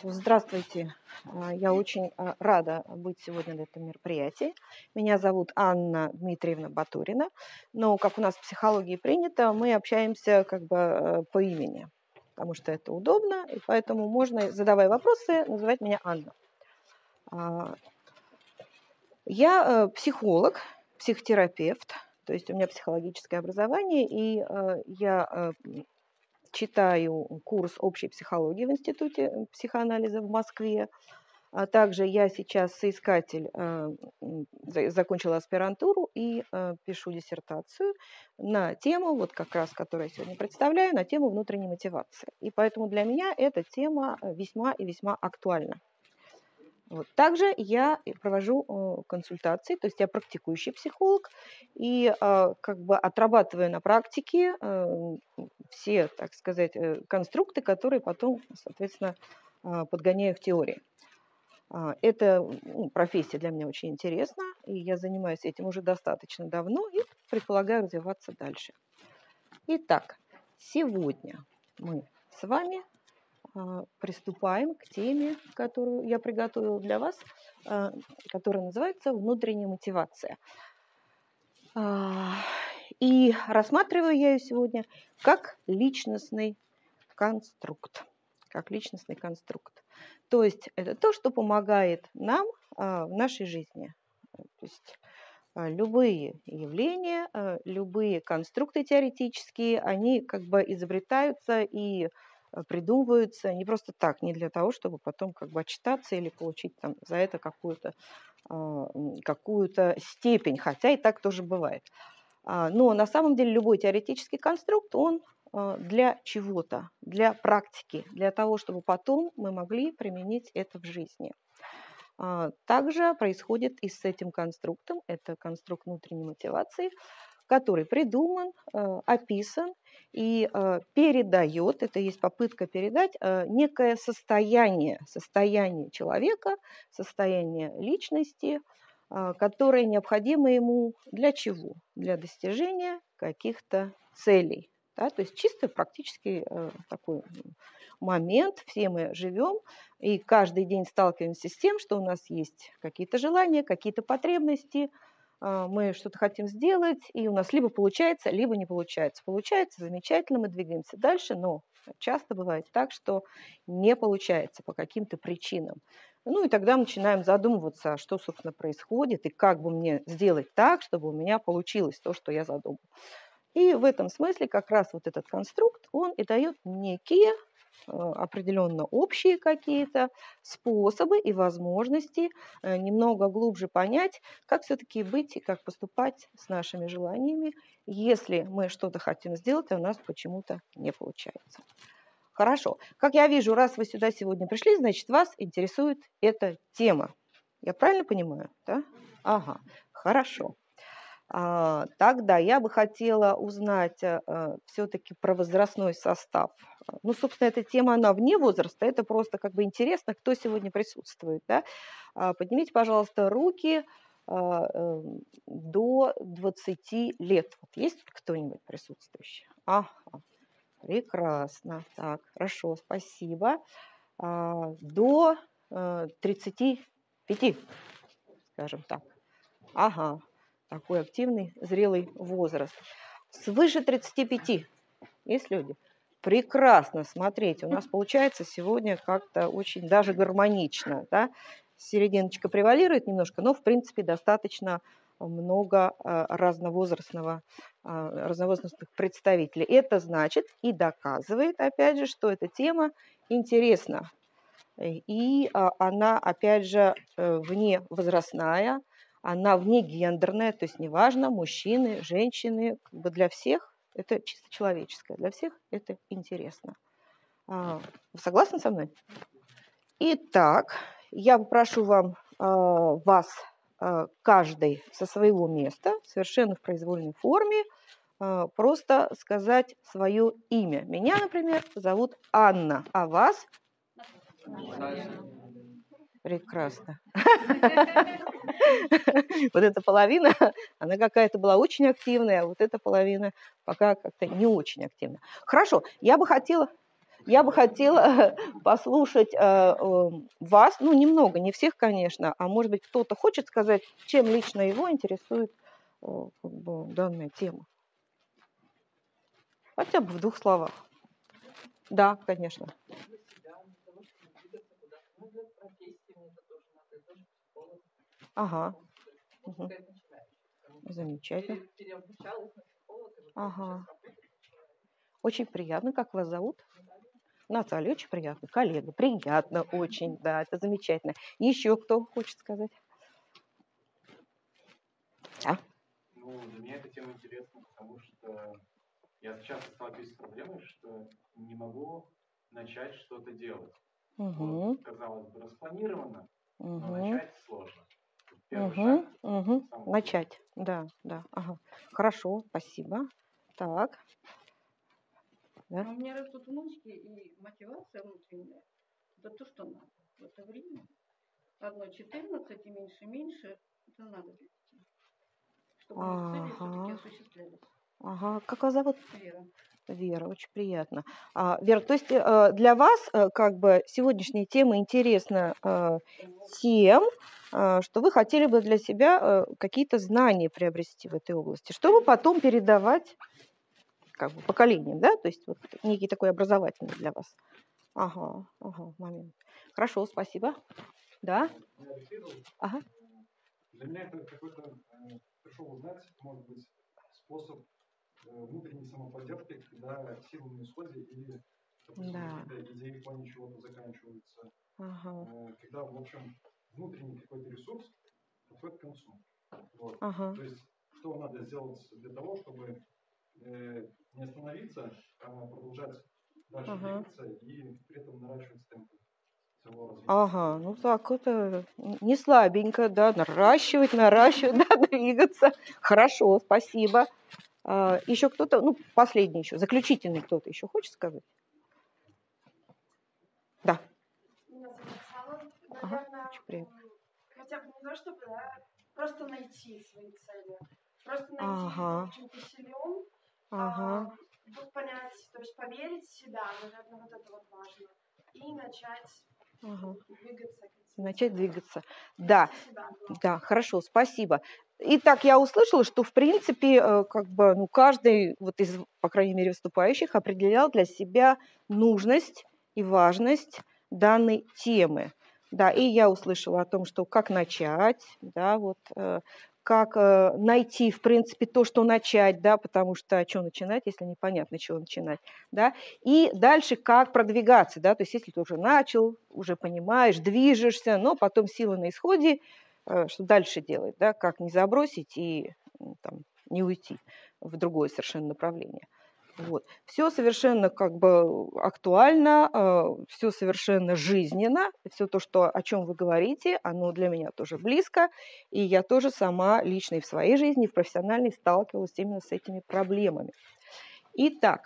Здравствуйте. Я очень рада быть сегодня на этом мероприятии. Меня зовут Анна Дмитриевна Батурина, но, как у нас в психологии принято, мы общаемся как бы по имени, потому что это удобно, и поэтому можно, задавая вопросы, называть меня Анна. Я психолог, психотерапевт, то есть у меня психологическое образование, и я читаю курс общей психологии в Институте психоанализа в Москве. А также я сейчас соискатель, закончила аспирантуру и пишу диссертацию на тему, вот как раз, которую я сегодня представляю, на тему внутренней мотивации. И поэтому для меня эта тема весьма и весьма актуальна. Вот. Также я провожу консультации, то есть я практикующий психолог, и как бы отрабатываю на практике все, так сказать, конструкты, которые потом, соответственно, подгоняю в теории. Эта профессия для меня очень интересна, и я занимаюсь этим уже достаточно давно и предполагаю развиваться дальше. Итак, сегодня мы с вами приступаем к теме, которую я приготовила для вас, которая называется «Внутренняя мотивация». И рассматриваю я ее сегодня как личностный конструкт. Как личностный конструкт. То есть это то, что помогает нам в нашей жизни. То есть любые явления, любые конструкты теоретические, они как бы изобретаются и придумываются не просто так, не для того, чтобы потом как бы отчитаться или получить там за это какую-то степень, хотя и так тоже бывает. Но на самом деле любой теоретический конструкт, он для чего-то, для практики, для того, чтобы потом мы могли применить это в жизни. Также происходит и с этим конструктом, это конструкт внутренней мотивации, который придуман, описан и передает, это есть попытка передать некое состояние человека, состояние личности, которое необходимо ему для чего? Для достижения каких-то целей. Да? То есть чисто практически такой момент, все мы живем, и каждый день сталкиваемся с тем, что у нас есть какие-то желания, какие-то потребности, мы что-то хотим сделать, и у нас либо получается, либо не получается. Получается, замечательно, мы двигаемся дальше, но часто бывает так, что не получается по каким-то причинам. Ну и тогда начинаем задумываться, что, собственно, происходит, и как бы мне сделать так, чтобы у меня получилось то, что я задумал. И в этом смысле как раз вот этот конструкт, он и дает некие определенно общие какие-то способы и возможности немного глубже понять, как все-таки быть и как поступать с нашими желаниями, если мы что-то хотим сделать, а у нас почему-то не получается. Хорошо. Как я вижу, раз вы сюда сегодня пришли, значит, вас интересует эта тема. Я правильно понимаю? Да? Ага, хорошо. Тогда я бы хотела узнать все-таки про возрастной состав. Ну, собственно, эта тема, она вне возраста, это просто как бы интересно, кто сегодня присутствует. Да? Поднимите, пожалуйста, руки до 20 лет. Вот есть кто-нибудь присутствующий? Ага, прекрасно. Так, хорошо, спасибо. До 35, скажем так. Ага. Такой активный, зрелый возраст. Свыше 35 есть люди? Прекрасно, смотрите, у нас получается сегодня как-то очень даже гармонично. Да? Серединочка превалирует немножко, но в принципе достаточно много разновозрастных представителей. Это значит и доказывает, опять же, что эта тема интересна. И она, опять же, вневозрастная, она внегендерная, то есть неважно, мужчины, женщины, как бы для всех это чисто человеческое, для всех это интересно. Вы согласны со мной? Итак, я попрошу вас каждый со своего места, совершенно в произвольной форме, просто сказать свое имя. Меня, например, зовут Анна, а вас? Прекрасно. Вот эта половина, она какая-то была очень активная, а вот эта половина пока как-то не очень активна. Хорошо, я бы хотела... Я бы хотела послушать вас, ну, немного, не всех, конечно, а может быть, кто-то хочет сказать, чем лично его интересует как бы, данная тема. Хотя бы в 2 словах. Да, конечно. Ага. Угу. Замечательно. Ага. Очень приятно. Как вас зовут? Наталья, очень приятно. Коллега, приятно очень. Да, это замечательно. Еще кто хочет сказать? А? Ну, для меня эта тема интересна, потому что я часто сталкиваюсь с проблемой, что не могу начать что-то делать. Вот, казалось бы, распланировано, но начать сложно. Первый шаг. Начать, да, да. Ага. Хорошо, спасибо. Так. Да? У меня растут внучки, и мотивация внутренняя, это то, что надо в это время. Одно 14 и меньше, это надо для детей. Чтобы у них цели все-таки осуществлялись. Ага. Как вас зовут? Вера. Вера, очень приятно. Вера, то есть для вас как бы сегодняшняя тема интересна тем, что вы хотели бы для себя какие-то знания приобрести в этой области, чтобы потом передавать как бы поколениям, да? То есть вот некий такой образовательный для вас. Ага, момент. Хорошо, спасибо. Да? Ага. Для меня это какой-то пришел узнать, может быть, способ внутренней самоподдержки, когда силы на исходе или, допустим, какие-то идеи в плане чего-то заканчиваются. Когда, в общем, внутренний какой-то ресурс подходит к концу. Вот. То есть, что надо сделать для того, чтобы не остановиться, а продолжать дальше двигаться и при этом наращивать темпы своего развития. Ну так, это не слабенько, да, наращивать, да, двигаться. Хорошо, спасибо. Еще кто-то, ну, последний еще, заключительный кто-то еще хочет сказать? Да. Меня зовут Оксана. Наверное, хотя бы не то, чтобы, да, просто найти свои цели. Просто найти, в чем ты силен, понять, то есть поверить в себя, наверное, вот это вот важно. И начать двигаться. Начать двигаться. Да, да, хорошо, спасибо. Итак, я услышала, что, в принципе, как бы, ну, каждый вот из, по крайней мере, выступающих определял для себя нужность и важность данной темы. Да, и я услышала о том, что как начать, да, вот, как найти, в принципе, то, что начать, да, потому что что начинать, если непонятно, чего начинать, да, и дальше как продвигаться, да, то есть если ты уже начал, уже понимаешь, движешься, но потом сила на исходе, что дальше делать, да, как не забросить и там, не уйти в другое совершенно направление. Вот. Все совершенно как бы актуально, все совершенно жизненно, все то, что, о чем вы говорите, оно для меня тоже близко, и я тоже сама лично и в своей жизни, и в профессиональной сталкивалась именно с этими проблемами. Итак,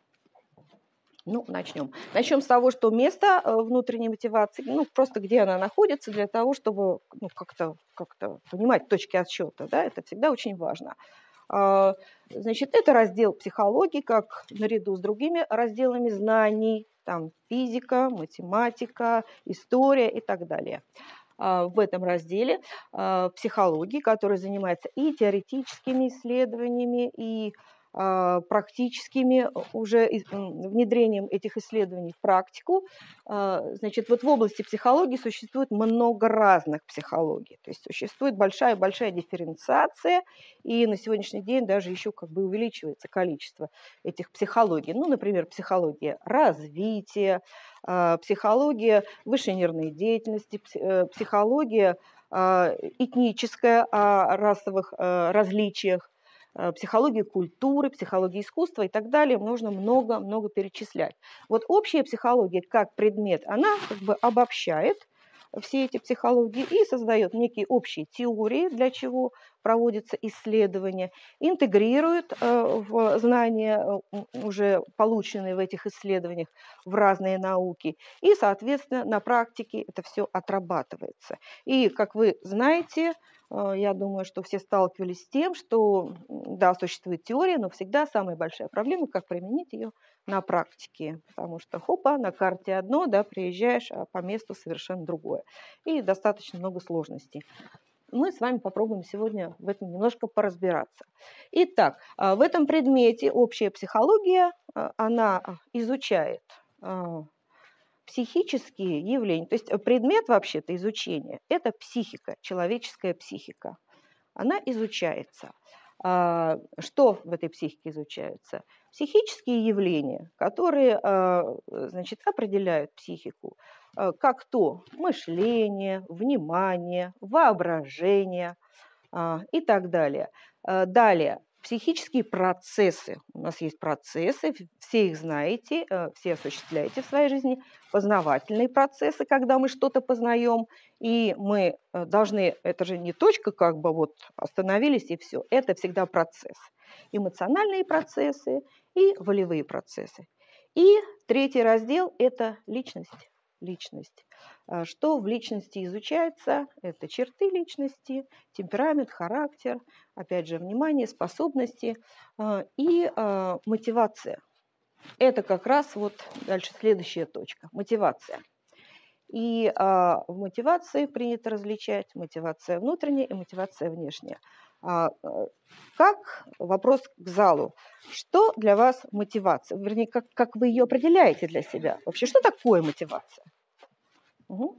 ну, начнем. Начнем с того, что место внутренней мотивации, ну, просто где она находится, для того, чтобы ну, как-то понимать точки отсчета, да, это всегда очень важно. Значит, это раздел психологии, как наряду с другими разделами знаний, там физика, математика, история и так далее. В этом разделе психологии, который занимается и теоретическими исследованиями, и практическими уже внедрением этих исследований в практику. Значит, вот в области психологии существует много разных психологий, то есть существует большая дифференциация, и на сегодняшний день даже еще как бы увеличивается количество этих психологий. Ну, например, психология развития, психология высшей нервной деятельности, психология этническая о расовых различиях, психологии культуры, психологии искусства и так далее. Можно много перечислять. Вот общая психология как предмет, она как бы обобщает все эти психологии и создает некие общие теории, для чего проводятся исследования, интегрирует в знания, уже полученные в этих исследованиях, в разные науки, и, соответственно, на практике это все отрабатывается. И, как вы знаете, Я думаю, что все сталкивались с тем, что, да, существует теория, но всегда самая большая проблема, как применить ее на практике. Потому что, хопа, на карте одно, да, приезжаешь, а по месту совершенно другое. И достаточно много сложностей. Мы с вами попробуем сегодня в этом немножко поразбираться. Итак, в этом предмете общая психология, она изучает психические явления. То есть предмет вообще-то изучения – это психика, человеческая психика. Она изучается. Что в этой психике изучается? Психические явления, которые, значит, определяют психику, как то мышление, внимание, воображение и так далее. Далее, психические процессы. У нас есть процессы, все их знаете, все осуществляете в своей жизни. Познавательные процессы, когда мы что-то познаем, и мы должны, это же не точка, как бы вот остановились и все, это всегда процесс. Эмоциональные процессы и волевые процессы. И третий раздел – это личность. Личность. Что в личности изучается? Это черты личности, темперамент, характер, опять же, внимание, способности и мотивация. Это как раз вот дальше следующая точка – мотивация. И в мотивации принято различать мотивация внутренняя и мотивация внешняя. Как вопрос к залу? Что для вас мотивация? Вернее, как вы ее определяете для себя? Вообще, что такое мотивация? Угу.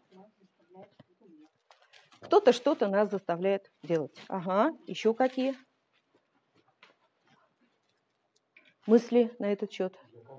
Кто-то что-то нас заставляет делать. Ага, еще какие мысли на этот счет?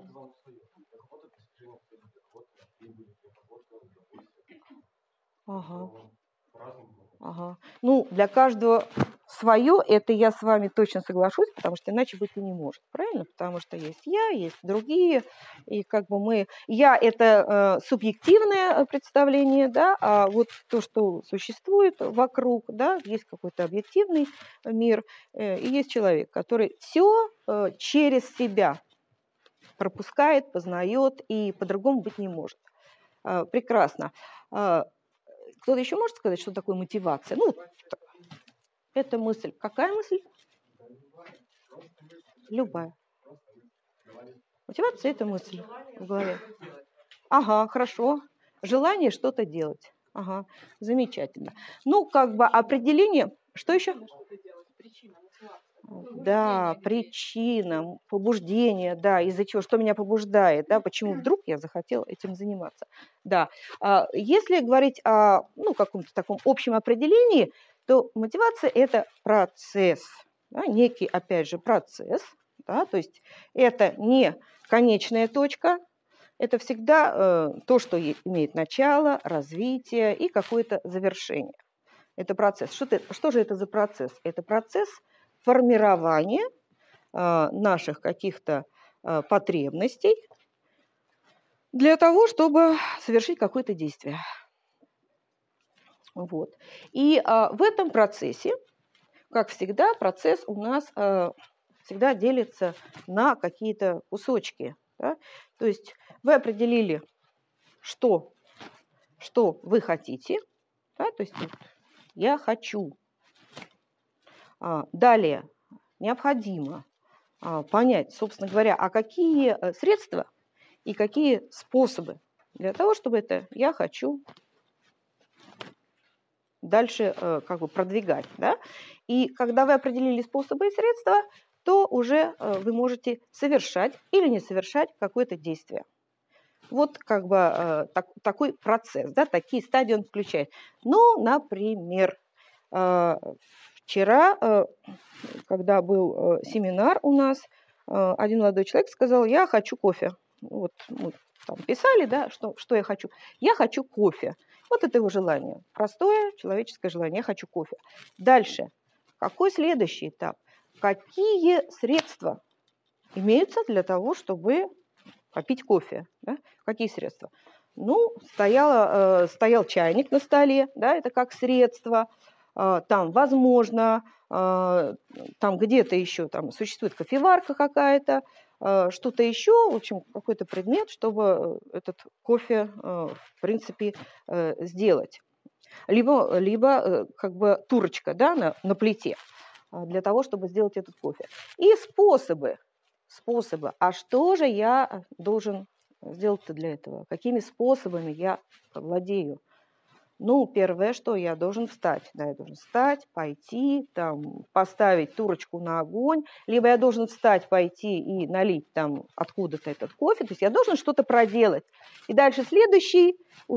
Ага. Ага. Ну, для каждого свое, это я с вами точно соглашусь, потому что иначе быть и не может, правильно? Потому что есть я, есть другие, и как бы мы... Я – это субъективное представление, да, а вот то, что существует вокруг, да, есть какой-то объективный мир, и есть человек, который все через себя пропускает, познает и по-другому быть не может. Прекрасно. Кто-то еще может сказать, что такое мотивация? Ну, это мысль. Какая мысль? Любая. Мотивация – это мысль в голове. Ага, хорошо. Желание что-то делать. Ага, замечательно. Ну, как бы определение... Что еще? Да, причина, побуждение, да, из-за чего, что меня побуждает, да, почему вдруг я захотела этим заниматься. Да, если говорить о каком-то таком общем определении, то мотивация – это процесс, да, некий, опять же, процесс, да, то есть это не конечная точка, это всегда то, что имеет начало, развитие и какое-то завершение. Это процесс. Что же это за процесс? Это процесс формирования наших каких-то потребностей для того, чтобы совершить какое-то действие. Вот. И в этом процессе, как всегда, процесс у нас всегда делится на какие-то кусочки. Да? То есть вы определили, что вы хотите, да? То есть я хочу. Далее необходимо понять, собственно говоря, а какие средства и какие способы для того, чтобы это «я хочу» дальше как бы продвигать. Да? И когда вы определили способы и средства, то уже вы можете совершать или не совершать какое-то действие. Вот как бы такой процесс, да, такие стадии он включает. Ну, например, вчера, когда был семинар у нас, один молодой человек сказал: я хочу кофе. Вот мы там писали, да, что я хочу. Я хочу кофе. Вот это его желание. Простое человеческое желание. Я хочу кофе. Дальше. Какой следующий этап? Какие средства имеются для того, чтобы попить кофе? Да? Какие средства? Ну, стоял чайник на столе, да, это как средство. Там, возможно, там где-то еще там существует кофеварка какая-то, что-то еще, в общем, какой-то предмет, чтобы этот кофе, в принципе, сделать. либо как бы турочка, да, на плите для того, чтобы сделать этот кофе. И способы. А что же я должен сделать-то для этого? Какими способами я владею? Ну, первое, что я должен встать. Да, я должен встать, пойти, там, поставить турочку на огонь, либо я должен встать, пойти и налить там откуда-то этот кофе. То есть я должен что-то проделать. И дальше следующая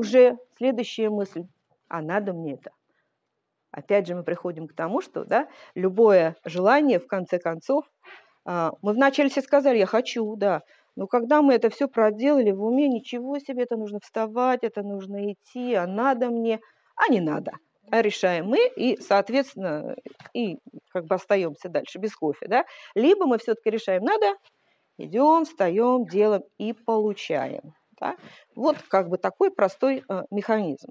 мысль. А надо мне это? Опять же мы приходим к тому, что да, любое желание, в конце концов, мы вначале все сказали, я хочу, да. Но когда мы это все проделали в уме, ничего себе, это нужно вставать, это нужно идти, а надо мне, а не надо. А решаем мы и, соответственно, и как бы остаемся дальше без кофе. Да? Либо мы все-таки решаем надо, идем, встаем, делаем и получаем. Да? Вот как бы такой простой механизм.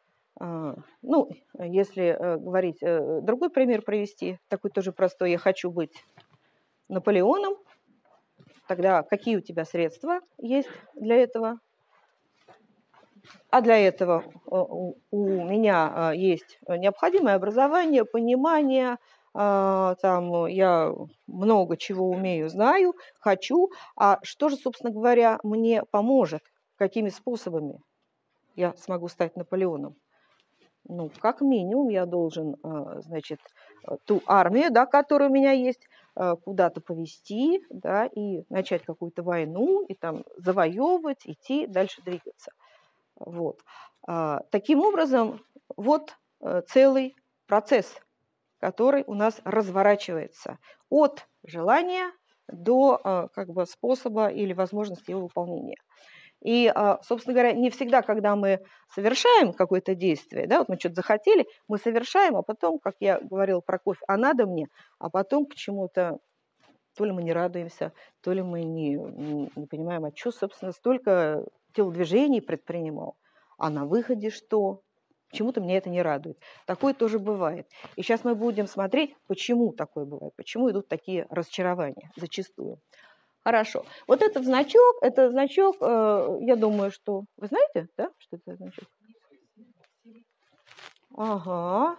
Ну, если говорить, другой пример привести, такой тоже простой, я хочу быть Наполеоном, тогда какие у тебя средства есть для этого? А для этого у меня есть необходимое образование, понимание, там я много чего умею, знаю, хочу. А что же, собственно говоря, мне поможет? Какими способами я смогу стать Наполеоном? Ну, как минимум, я должен, значит, ту армию, да, которая у меня есть, куда-то повести, да, и начать какую-то войну, и там завоевывать, идти, дальше двигаться. Вот. Таким образом, вот целый процесс, который у нас разворачивается от желания до как бы способа или возможности его выполнения. И, собственно говоря, не всегда, когда мы совершаем какое-то действие, да, вот мы что-то захотели, мы совершаем, а потом, как я говорила про кофе, а надо мне, а потом к чему-то, то ли мы не радуемся, то ли мы не понимаем, а что, собственно, столько телодвижений предпринимал, а на выходе что? Почему-то меня это не радует. Такое тоже бывает. И сейчас мы будем смотреть, почему такое бывает, почему идут такие разочарования зачастую. Хорошо. Вот этот значок, я думаю, что... Вы знаете, да, что это значок? Ага.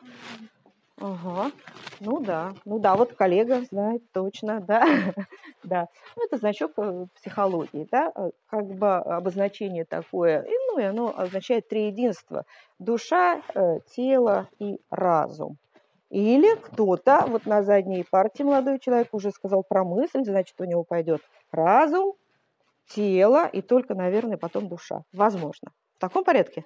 Ну да, вот коллега знает точно, да. Да. Ну, это значок психологии, да, как бы обозначение такое, и оно означает триединство: душа, тело и разум. Или кто-то, вот на задней партии молодой человек уже сказал про мысль, значит, у него пойдет разум, тело и только, наверное, потом душа. Возможно. В таком порядке?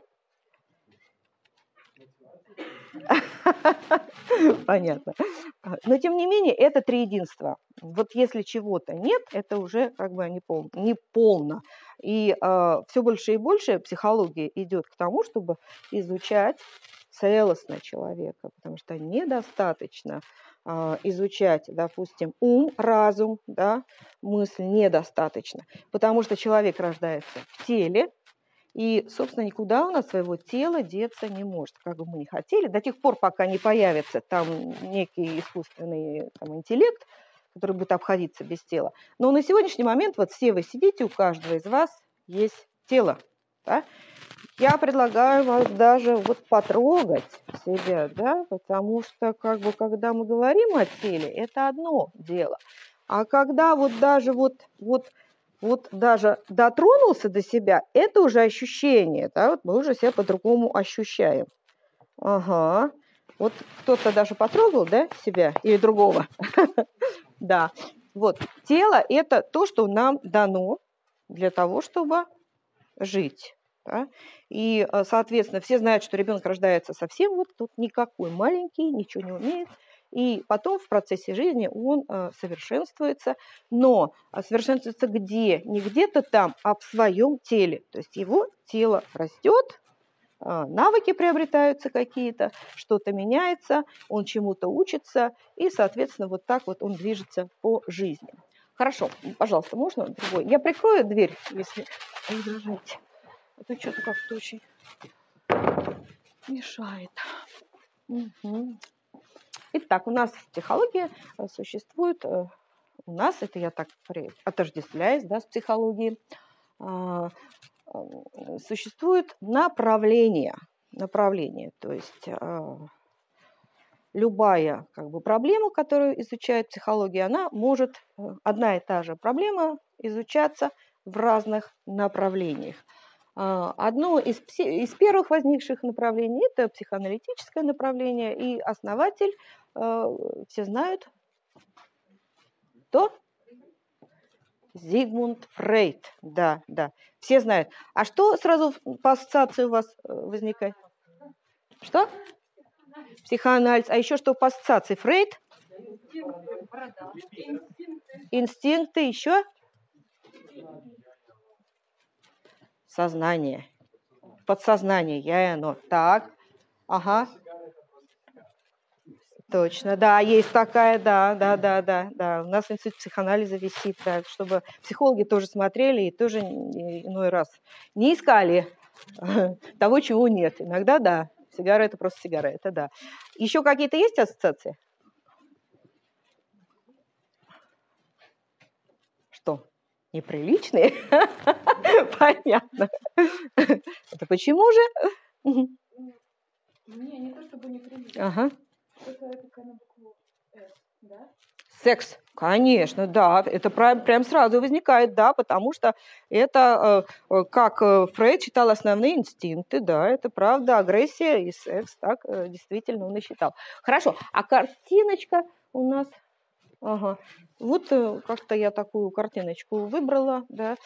Понятно. Но, тем не менее, это триединство. Вот если чего-то нет, это уже как бы не полно. И все больше и больше психология идет к тому, чтобы изучать целостно человека, потому что недостаточно изучать, допустим, ум, разум, да, мысль недостаточно, потому что человек рождается в теле, и, собственно, никуда у нас своего тела деться не может, как бы мы ни хотели, до тех пор, пока не появится там некий искусственный интеллект, который будет обходиться без тела. Но на сегодняшний момент вот все вы сидите, у каждого из вас есть тело. Да? Я предлагаю вас даже вот потрогать себя, да, потому что как бы когда мы говорим о теле, это одно дело. А когда вот даже даже дотронулся до себя, это уже ощущение, да, вот мы уже себя по-другому ощущаем. Ага. Вот кто-то даже потрогал, да, себя или другого. Да. Вот. Тело – это то, что нам дано для того, чтобы жить. Да? И, соответственно, все знают, что ребенок рождается совсем вот тут никакой, маленький, ничего не умеет. И потом в процессе жизни он совершенствуется, но совершенствуется где? Не где-то там, а в своем теле. То есть его тело растет, навыки приобретаются какие-то, что-то меняется, он чему-то учится, и, соответственно, вот так вот он движется по жизни. Хорошо, пожалуйста, можно другой? Я прикрою дверь, если не дрожите. Это что-то как-то очень мешает. Угу. Итак, у нас в психологии существует, у нас, это я так отождествляюсь, да, с психологией, существует направление. направление. То есть любая проблема, которую изучает психология, она может, одна и та же проблема, изучаться в разных направлениях. Одно из первых возникших направлений – это психоаналитическое направление, и основатель, все знают, кто? Зигмунд Фрейд, да, все знают. А что сразу по ассоциации у вас возникает? Что? Психоанализ. А еще что по ассоциации? Фрейд? Инстинкты, еще? Сознание. Подсознание, я и оно. Так, ага. Точно, да, есть такая, да. У нас институт психоанализа висит, так, чтобы психологи тоже смотрели и тоже иной раз не искали того, чего нет. Иногда, да, сигара – это просто сигара, это да. Еще какие-то есть ассоциации? Что? Неприличные? Понятно. Это почему же? Не то чтобы неприличные. Ага. Это такая на букву «С», да? Секс, конечно, да, это прям сразу возникает, да, потому что это, как Фрейд считал, основные инстинкты, да, это правда, агрессия и секс, так действительно он и считал. Хорошо, а картиночка у нас, ага, вот как-то я такую картиночку выбрала, да.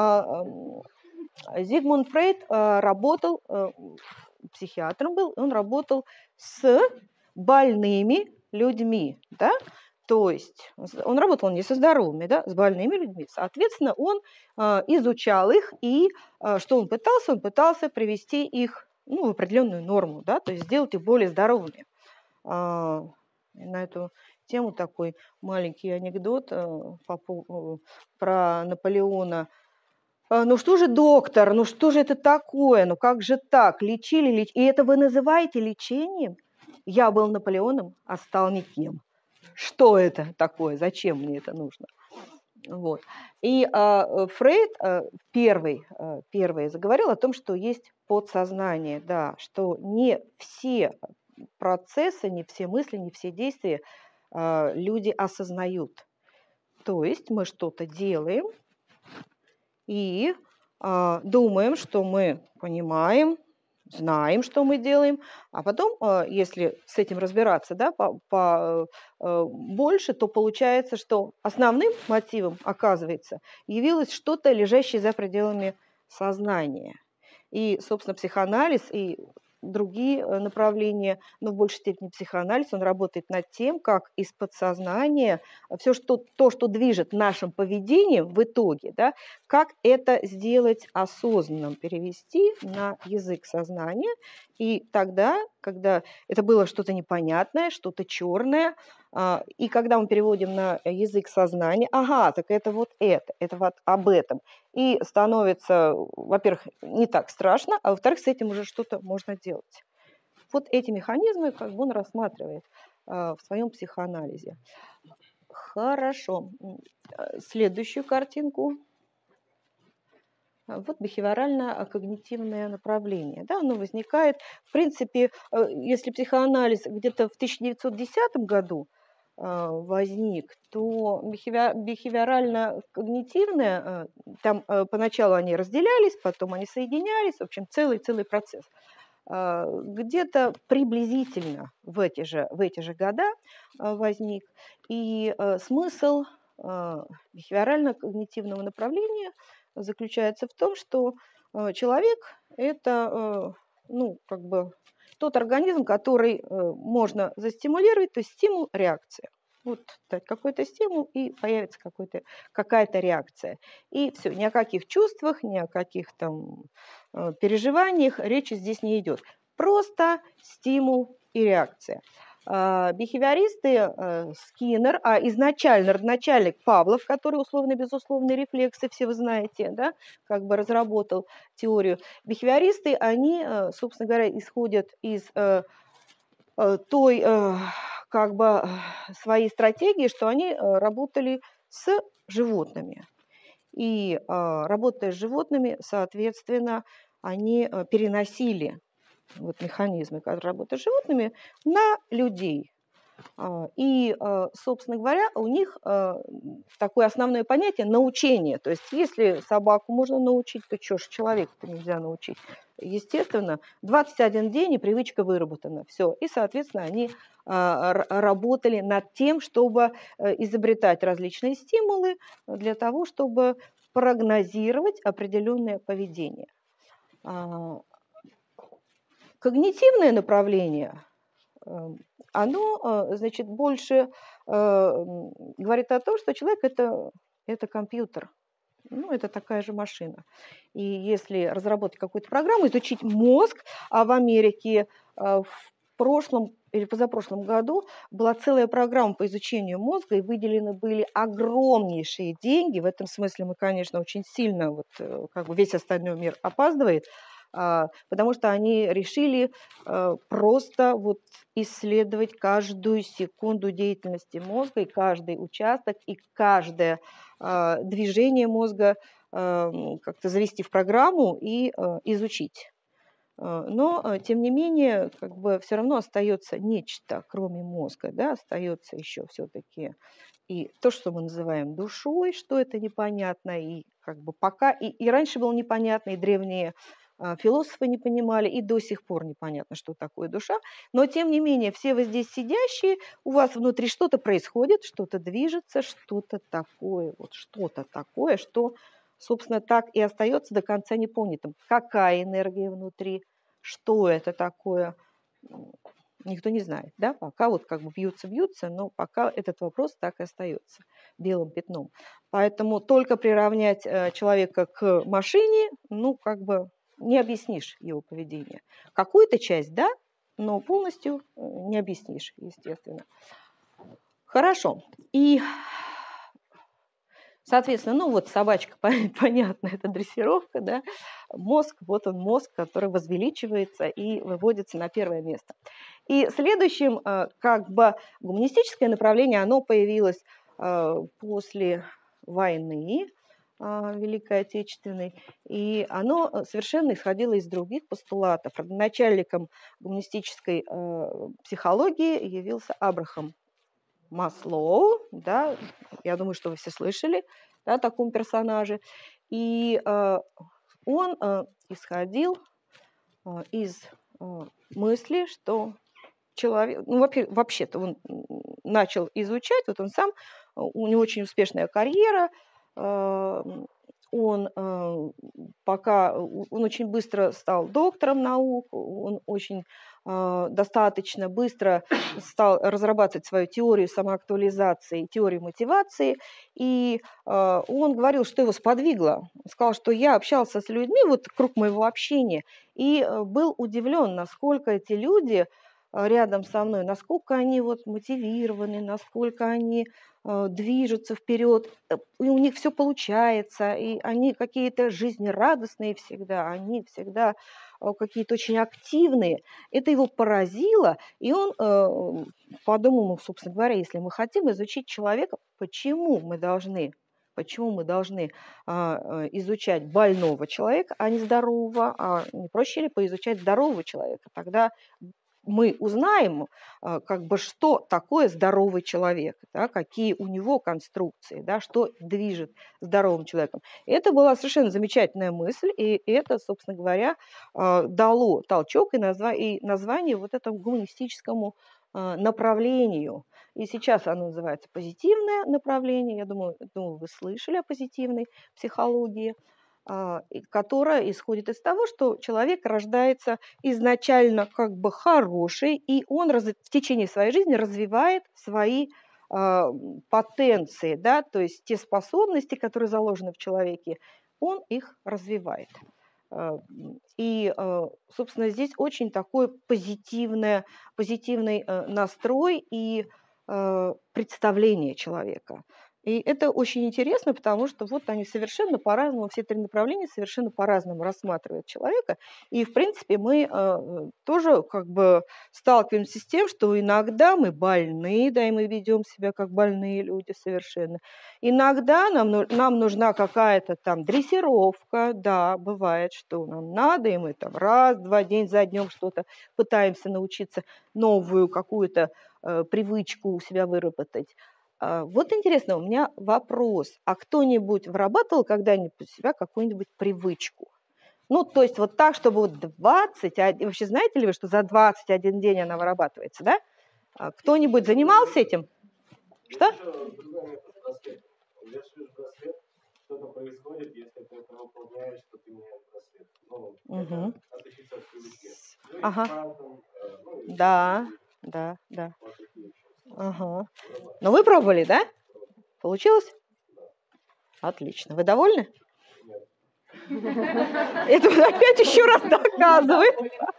Зигмунд Фрейд работал, психиатром был, он работал с больными людьми, да. То есть он работал не со здоровыми, да, с больными людьми. Соответственно, он изучал их, и что он пытался? Он пытался привести их в определенную норму, да, то есть сделать их более здоровыми. На эту тему такой маленький анекдот про Наполеона. Ну что же, доктор, ну что же это такое? Ну как же так? Лечили. И это вы называете лечением? Я был Наполеоном, а стал никем. Что это такое? Зачем мне это нужно? Вот. И Фрейд первый заговорил о том, что есть подсознание, да, что не все процессы, не все мысли, не все действия люди осознают. То есть мы что-то делаем и думаем, что мы понимаем, знаем, что мы делаем, а потом, если с этим разбираться, да, больше, то получается, что основным мотивом, оказывается, явилось что-то, лежащее за пределами сознания. И, собственно, психоанализ и другие направления, но в большей степени психоанализ, он работает над тем, как из подсознания все, что движет нашим поведением в итоге, да, как это сделать осознанным, перевести на язык сознания. И тогда, когда это было что-то непонятное, что-то черное, и когда мы переводим на язык сознания, ага, так это вот это вот об этом. И становится, во-первых, не так страшно, а во-вторых, с этим уже что-то можно делать. Вот эти механизмы он рассматривает в своем психоанализе. Хорошо. Следующую картинку. Вот бихевиорально-когнитивное направление. Да, оно возникает, в принципе, если психоанализ где-то в 1910 году возник, то бихевиорально-когнитивное, там поначалу они разделялись, потом они соединялись, в общем, целый процесс. Где-то приблизительно в эти же года возник. И смысл бихевиорально-когнитивного направления заключается в том, что человек – это тот организм, который можно застимулировать, то есть стимул-реакция. Вот дать какой-то стимул, и появится какая-то реакция. И все, ни о каких чувствах, ни о каких там переживаниях речи здесь не идет. Просто стимул и реакция. Бихевиористы Скиннер, изначально родоначальник Павлов, который условно-безусловные рефлексы, все вы знаете, да, разработал теорию. Бихевиористы, они, собственно говоря, исходят из той своей стратегии, что они работали с животными. И работая с животными, соответственно, они переносили вот механизмы, которые работают с животными, на людей. И, собственно говоря, у них такое основное понятие – научение. То есть если собаку можно научить, то что ж человека-то нельзя научить? Естественно, 21 день и привычка выработана. Все. И, соответственно, они работали над тем, чтобы изобретать различные стимулы для того, чтобы прогнозировать определенное поведение. Когнитивное направление – оно, значит, больше говорит о том, что человек – это компьютер, ну, это такая же машина. И если разработать какую-то программу, изучить мозг, а в Америке в прошлом или позапрошлом году была целая программа по изучению мозга, и выделены были огромнейшие деньги. В этом смысле мы, конечно, очень сильно, вот, как бы весь остальной мир опаздывает, потому что они решили просто вот исследовать каждую секунду деятельности мозга, и каждый участок, и каждое движение мозга как-то завести в программу и изучить. Но, тем не менее, как бы все равно остается нечто, кроме мозга, да, остается еще все-таки и то, что мы называем душой, что это непонятно, и как бы пока, и раньше было непонятно, и древние философы не понимали, и до сих пор непонятно, что такое душа, но тем не менее, все вы здесь сидящие, у вас внутри что-то происходит, что-то движется, что-то такое, что, собственно, так и остается до конца непонятым. Какая энергия внутри, что это такое, никто не знает, да, пока вот как бы бьются, но пока этот вопрос так и остается белым пятном. Поэтому только приравнять человека к машине, ну, как бы не объяснишь его поведение. Какую-то часть, да, но полностью не объяснишь, естественно. Хорошо. И, соответственно, ну вот собачка, понятно, это дрессировка, да, мозг, вот он мозг, который возвеличивается и выводится на первое место. И следующим, как бы, гуманистическое направление, оно появилось после войны Великой Отечественной, и оно совершенно исходило из других постулатов. Родоначальником гуманистической психологии явился Абрахам Маслоу, да, я думаю, что вы все слышали, да, о таком персонаже, и он исходил из мысли, что человек, ну, вообще-то он начал изучать, вот он сам, у него очень успешная карьера, он очень быстро стал доктором наук, он очень достаточно быстро стал разрабатывать свою теорию самоактуализации, теорию мотивации, и он говорил, что его сподвигло. Он сказал, что я общался с людьми, вот круг моего общения, и был удивлен, насколько эти люди рядом со мной, насколько они вот мотивированы, насколько они движутся вперед, и у них все получается, и они какие-то жизнерадостные всегда, они всегда какие-то очень активные. Это его поразило, и он подумал, собственно говоря, если мы хотим изучить человека, почему мы должны изучать больного человека, а не здорового, а не проще ли поизучать здорового человека? Тогда мы узнаем, как бы, что такое здоровый человек, да, какие у него конструкции, да, что движет здоровым человеком. Это была совершенно замечательная мысль, и это, собственно говоря, дало толчок и название вот этому гуманистическому направлению. И сейчас оно называется позитивное направление. Я думаю, вы слышали о позитивной психологии, которая исходит из того, что человек рождается изначально как бы хороший, и он в течение своей жизни развивает свои потенции, да, то есть те способности, которые заложены в человеке, он их развивает. И, собственно, здесь очень такой позитивный настрой и представление человека. И это очень интересно, потому что вот они совершенно по-разному, все три направления совершенно по-разному рассматривают человека. И, в принципе, мы тоже как бы сталкиваемся с тем, что иногда мы больны, да, и мы ведем себя как больные люди совершенно. Иногда нам нужна какая-то там дрессировка, да, бывает, что нам надо, и мы там раз-два, день за днем что-то пытаемся научиться, новую какую-то привычку у себя выработать. Вот интересно, у меня вопрос. А кто-нибудь вырабатывал когда-нибудь у себя какую-нибудь привычку? Ну, то есть вот так, чтобы вот 21... Вообще знаете ли вы, что за 21 день она вырабатывается, да? Кто-нибудь занимался этим? Что? Что-то происходит, если ты это выполняешь, то ты меняешь браслет. Ну, Угу. это отличится от привычки. Ага. Да. Ага. Но вы пробовали, да? Получилось? Отлично. Вы довольны? Нет. Это опять еще раз доказывает.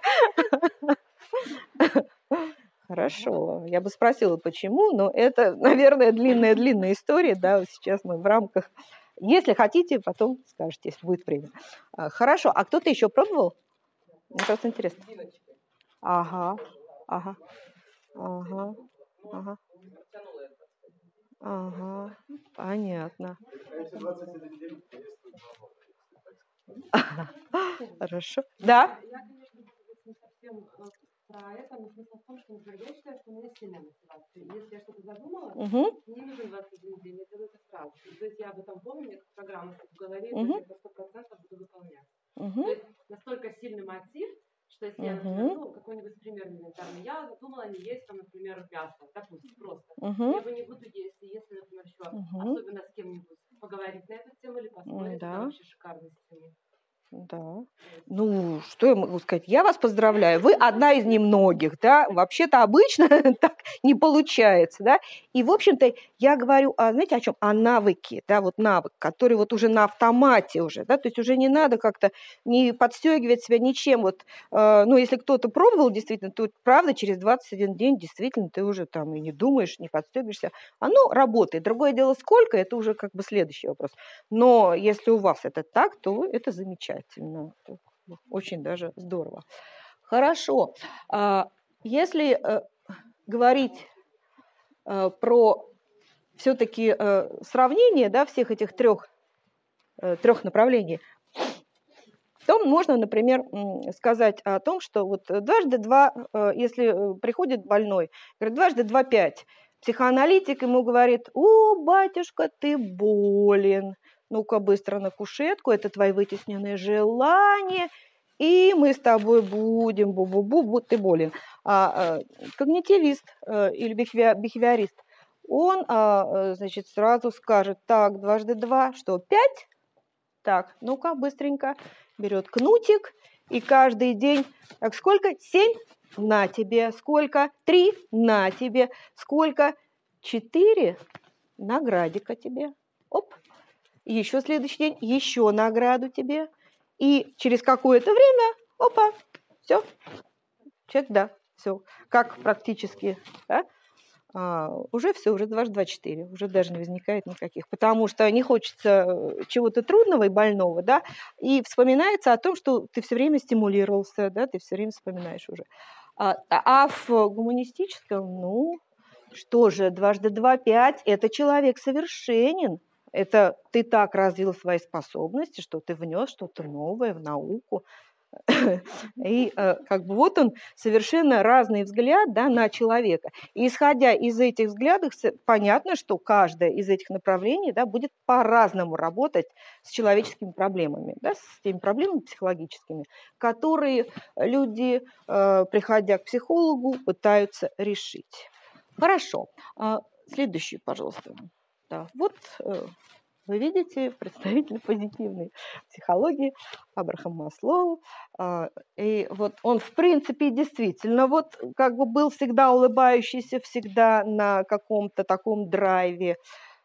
Хорошо. Я бы спросила, почему, но это, наверное, длинная история. Да, вот сейчас мы в рамках... Если хотите, потом скажете, если будет время. Хорошо. А кто-то еще пробовал? Мне просто интересно. Ага. Понятно. Хорошо. Да? Про это, но смысл в том, что, например, я считаю, что у меня сильная мотивация. Если я что-то задумала, мне нужен 21 день, я делаю это сразу. То есть я об этом помню, мне как программа в голове, и я по 100% буду выполнять. То есть настолько сильный мотив, что если я, например, какой-нибудь пример элементарный, я думала не есть, там, например, мясо, допустим, просто. Я его не буду есть, и если, например, еще особенно с кем-нибудь поговорить на эту тему или поспорить, это вообще шикарный стимул. Да. Ну, что я могу сказать? Я вас поздравляю. Вы одна из немногих, да. Вообще-то обычно так не получается, да. И, в общем-то, я говорю, знаете, о чем? О навыке, да, вот навык, который вот уже на автомате уже, да, то есть уже не надо как-то не подстегивать себя ничем. Вот, ну, если кто-то пробовал действительно, то, правда, через 21 день действительно ты уже там и не думаешь, не подстегиваешься. Оно работает. Другое дело, сколько, это уже как бы следующий вопрос. Но если у вас это так, то это замечательно. Очень даже здорово. Хорошо. Если говорить про все-таки сравнение, да, всех этих трех направлений, то можно, например, сказать о том, что вот дважды два, если приходит больной, говорит, дважды два 5. Психоаналитик ему говорит: о, батюшка, ты болен. Ну-ка быстро на кушетку, это твои вытесненные желания, и мы с тобой будем, бу-бу-бу, ты болен. Когнитивист или бихевиорист, он, значит, сразу скажет: так, дважды два, что, 5? Так, ну-ка, быстренько. Берет кнутик, и каждый день, так, сколько? 7? На тебе. Сколько? 3? На тебе. Сколько? 4? Наградика тебе. Оп. И еще следующий день, еще награду тебе. И через какое-то время, опа, все. Человек, да, все. Как практически, да? Уже все, уже дважды 2 – 4, уже даже не возникает никаких, потому что не хочется чего-то трудного и больного, да, и вспоминается о том, что ты все время стимулировался, да, ты все время вспоминаешь уже. А в гуманистическом, ну, что же, дважды 2 – 5, это человек совершенен, это ты так развил свои способности, что ты внес что-то новое в науку. И как бы вот он, совершенно разный взгляд, да, на человека. И исходя из этих взглядов, понятно, что каждое из этих направлений, да, будет по-разному работать с человеческими проблемами, да, с теми проблемами психологическими, которые люди, приходя к психологу, пытаются решить. Хорошо. Следующий, пожалуйста. Да, вот вы видите, представитель позитивной психологии Абрахам Маслоу. И вот он, в принципе, действительно вот как бы был всегда улыбающийся, всегда на каком-то таком драйве.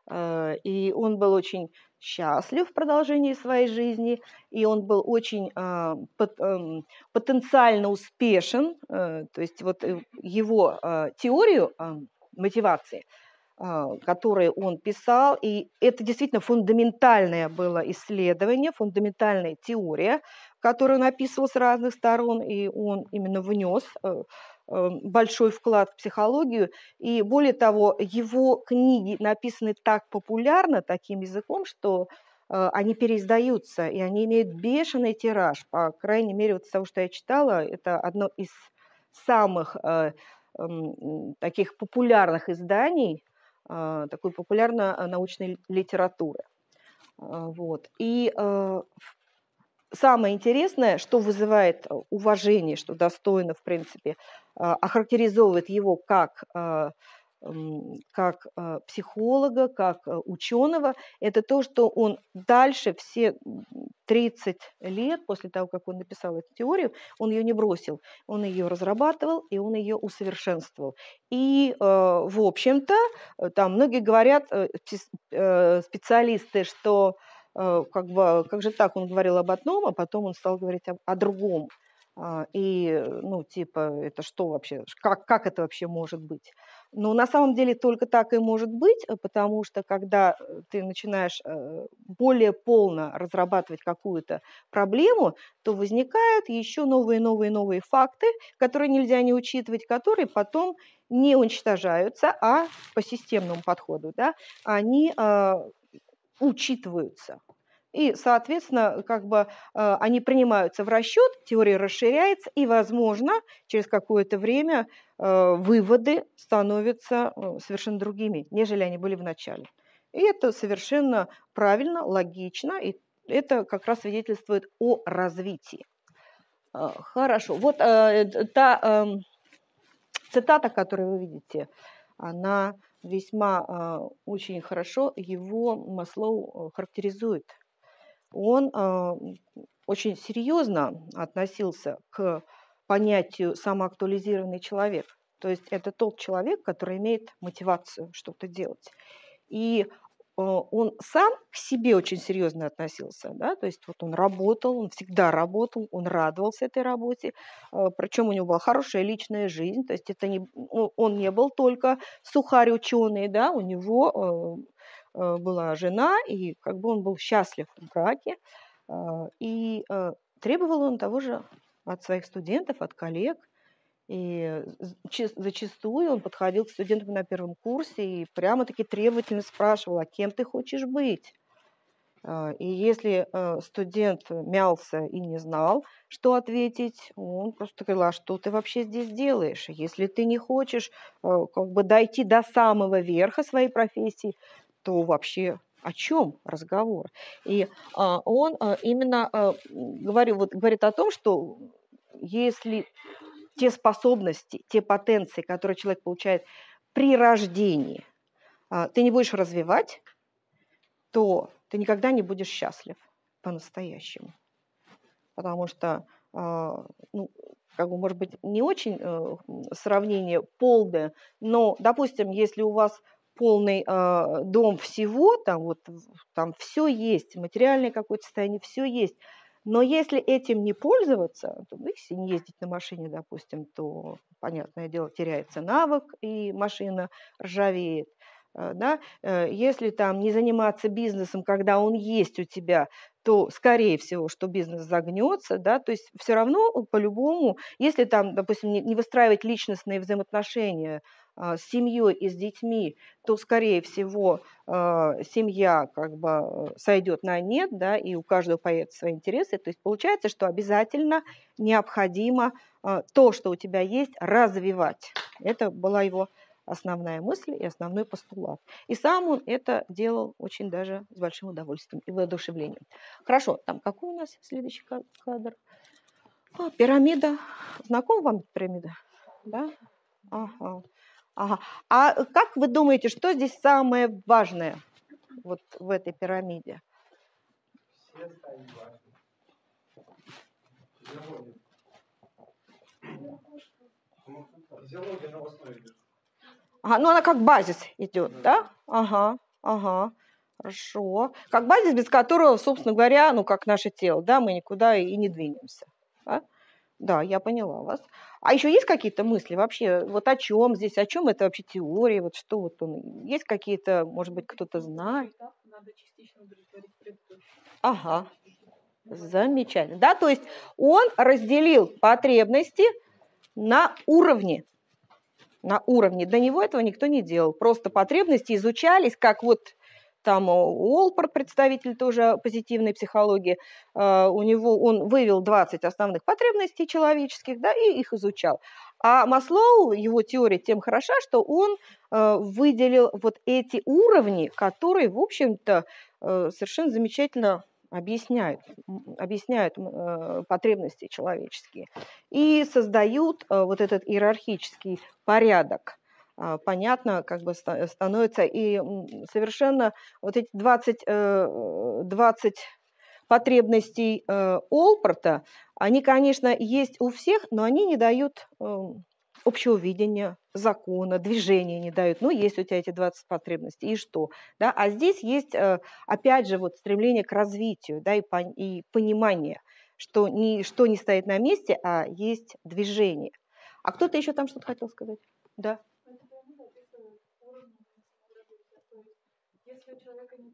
И он был очень счастлив в продолжении своей жизни, и он был очень потенциально успешен. То есть вот его теорию мотивации которые он писал, и это действительно фундаментальное было исследование, фундаментальная теория, которую он описывал с разных сторон, и он именно внес большой вклад в психологию. И более того, его книги написаны так популярно, таким языком, что они переиздаются, и они имеют бешеный тираж. По крайней мере, вот из того, что я читала, это одно из самых таких популярных изданий такой популярно-научной литературы. Вот. И самое интересное, что вызывает уважение, что достойно, в принципе, охарактеризовывает его как психолога, как ученого, это то, что он дальше все 30 лет после того, как он написал эту теорию, он ее не бросил, он ее разрабатывал и он ее усовершенствовал. И, в общем-то, там многие говорят, специалисты, что как же так, он говорил об одном, а потом он стал говорить о другом. И, ну, типа, это что вообще, как это вообще может быть? Но на самом деле только так и может быть, потому что когда ты начинаешь более полно разрабатывать какую-то проблему, то возникают еще новые факты, которые нельзя не учитывать, которые потом не уничтожаются, а по системному подходу, да, они учитываются. И, соответственно, как бы они принимаются в расчет, теория расширяется, и, возможно, через какое-то время выводы становятся совершенно другими, нежели они были в начале. И это совершенно правильно, логично, и это как раз свидетельствует о развитии. Хорошо. Вот та цитата, которую вы видите, она весьма очень хорошо его Маслоу характеризует. Он очень серьезно относился к понятию самоактуализированный человек. То есть это тот человек, который имеет мотивацию что-то делать. И он сам к себе очень серьезно относился, да? То есть вот он работал, он всегда работал, он радовался этой работе, причем у него была хорошая личная жизнь, то есть это он не был только сухарь ученый, да? У него была жена, и как бы он был счастлив в браке, и требовал он того же от своих студентов, от коллег. И зачастую он подходил к студентам на первом курсе и прямо-таки требовательно спрашивал, а кем ты хочешь быть? И если студент мялся и не знал, что ответить, он просто говорил, а что ты вообще здесь делаешь? Если ты не хочешь как бы дойти до самого верха своей профессии, то вообще о чем разговор? И он именно говорит о том, что если те способности, те потенции, которые человек получает при рождении, ты не будешь развивать, то ты никогда не будешь счастлив по-настоящему. Потому что, ну, как бы, может быть, не очень сравнение полное, но, допустим, если у вас полный дом всего, там все есть, материальное какое-то состояние, все есть, но если этим не пользоваться, то, если не ездить на машине, допустим, то, понятное дело, теряется навык, и машина ржавеет. Да? Если там не заниматься бизнесом, когда он есть у тебя, то, скорее всего, что бизнес загнется, да, то есть все равно по-любому, если там, допустим, не выстраивать личностные взаимоотношения с семьей и с детьми, то, скорее всего, семья как бы сойдет на нет, да, и у каждого появятся свои интересы. То есть получается, что обязательно необходимо то, что у тебя есть, развивать. Это была его основная мысль и основной постулат. И сам он это делал очень даже с большим удовольствием и воодушевлением. Хорошо, там какой у нас следующий кадр? Пирамида. Знакома вам пирамида? Да? Ага. Ага. А как вы думаете, что здесь самое важное вот в этой пирамиде? Все стали важны. Физиология на основе лежит. Ага, ну она как базис идет, да? Ага, ага. Хорошо. Как базис, без которого, собственно говоря, ну как наше тело, да, мы никуда и не двинемся. Да? Да, я поняла вас. А еще есть какие-то мысли вообще, вот о чем здесь, о чем это вообще теория, вот что вот он, есть какие-то, может быть, кто-то знает? Надо частично удовлетворить предыдущий. Ага, замечательно. Да, то есть он разделил потребности на уровне. На уровне. До него этого никто не делал. Просто потребности изучались, как вот там Уолпорт, представитель тоже позитивной психологии, у него он вывел 20 основных потребностей человеческих, да, и их изучал. А Маслоу, его теория тем хороша, что он выделил вот эти уровни, которые, в общем-то, совершенно замечательно объясняют потребности человеческие и создают вот этот иерархический порядок. Понятно, как бы становится, и совершенно вот эти 20 потребностей Олпорта, они, конечно, есть у всех, но они не дают общего видения закона, движения не дают. Ну, есть у тебя эти 20 потребностей, и что? Да? А здесь есть, опять же, вот стремление к развитию, да, и понимание, что ничто не стоит на месте, а есть движение. А кто-то еще там что-то хотел сказать? Да. Если у человека не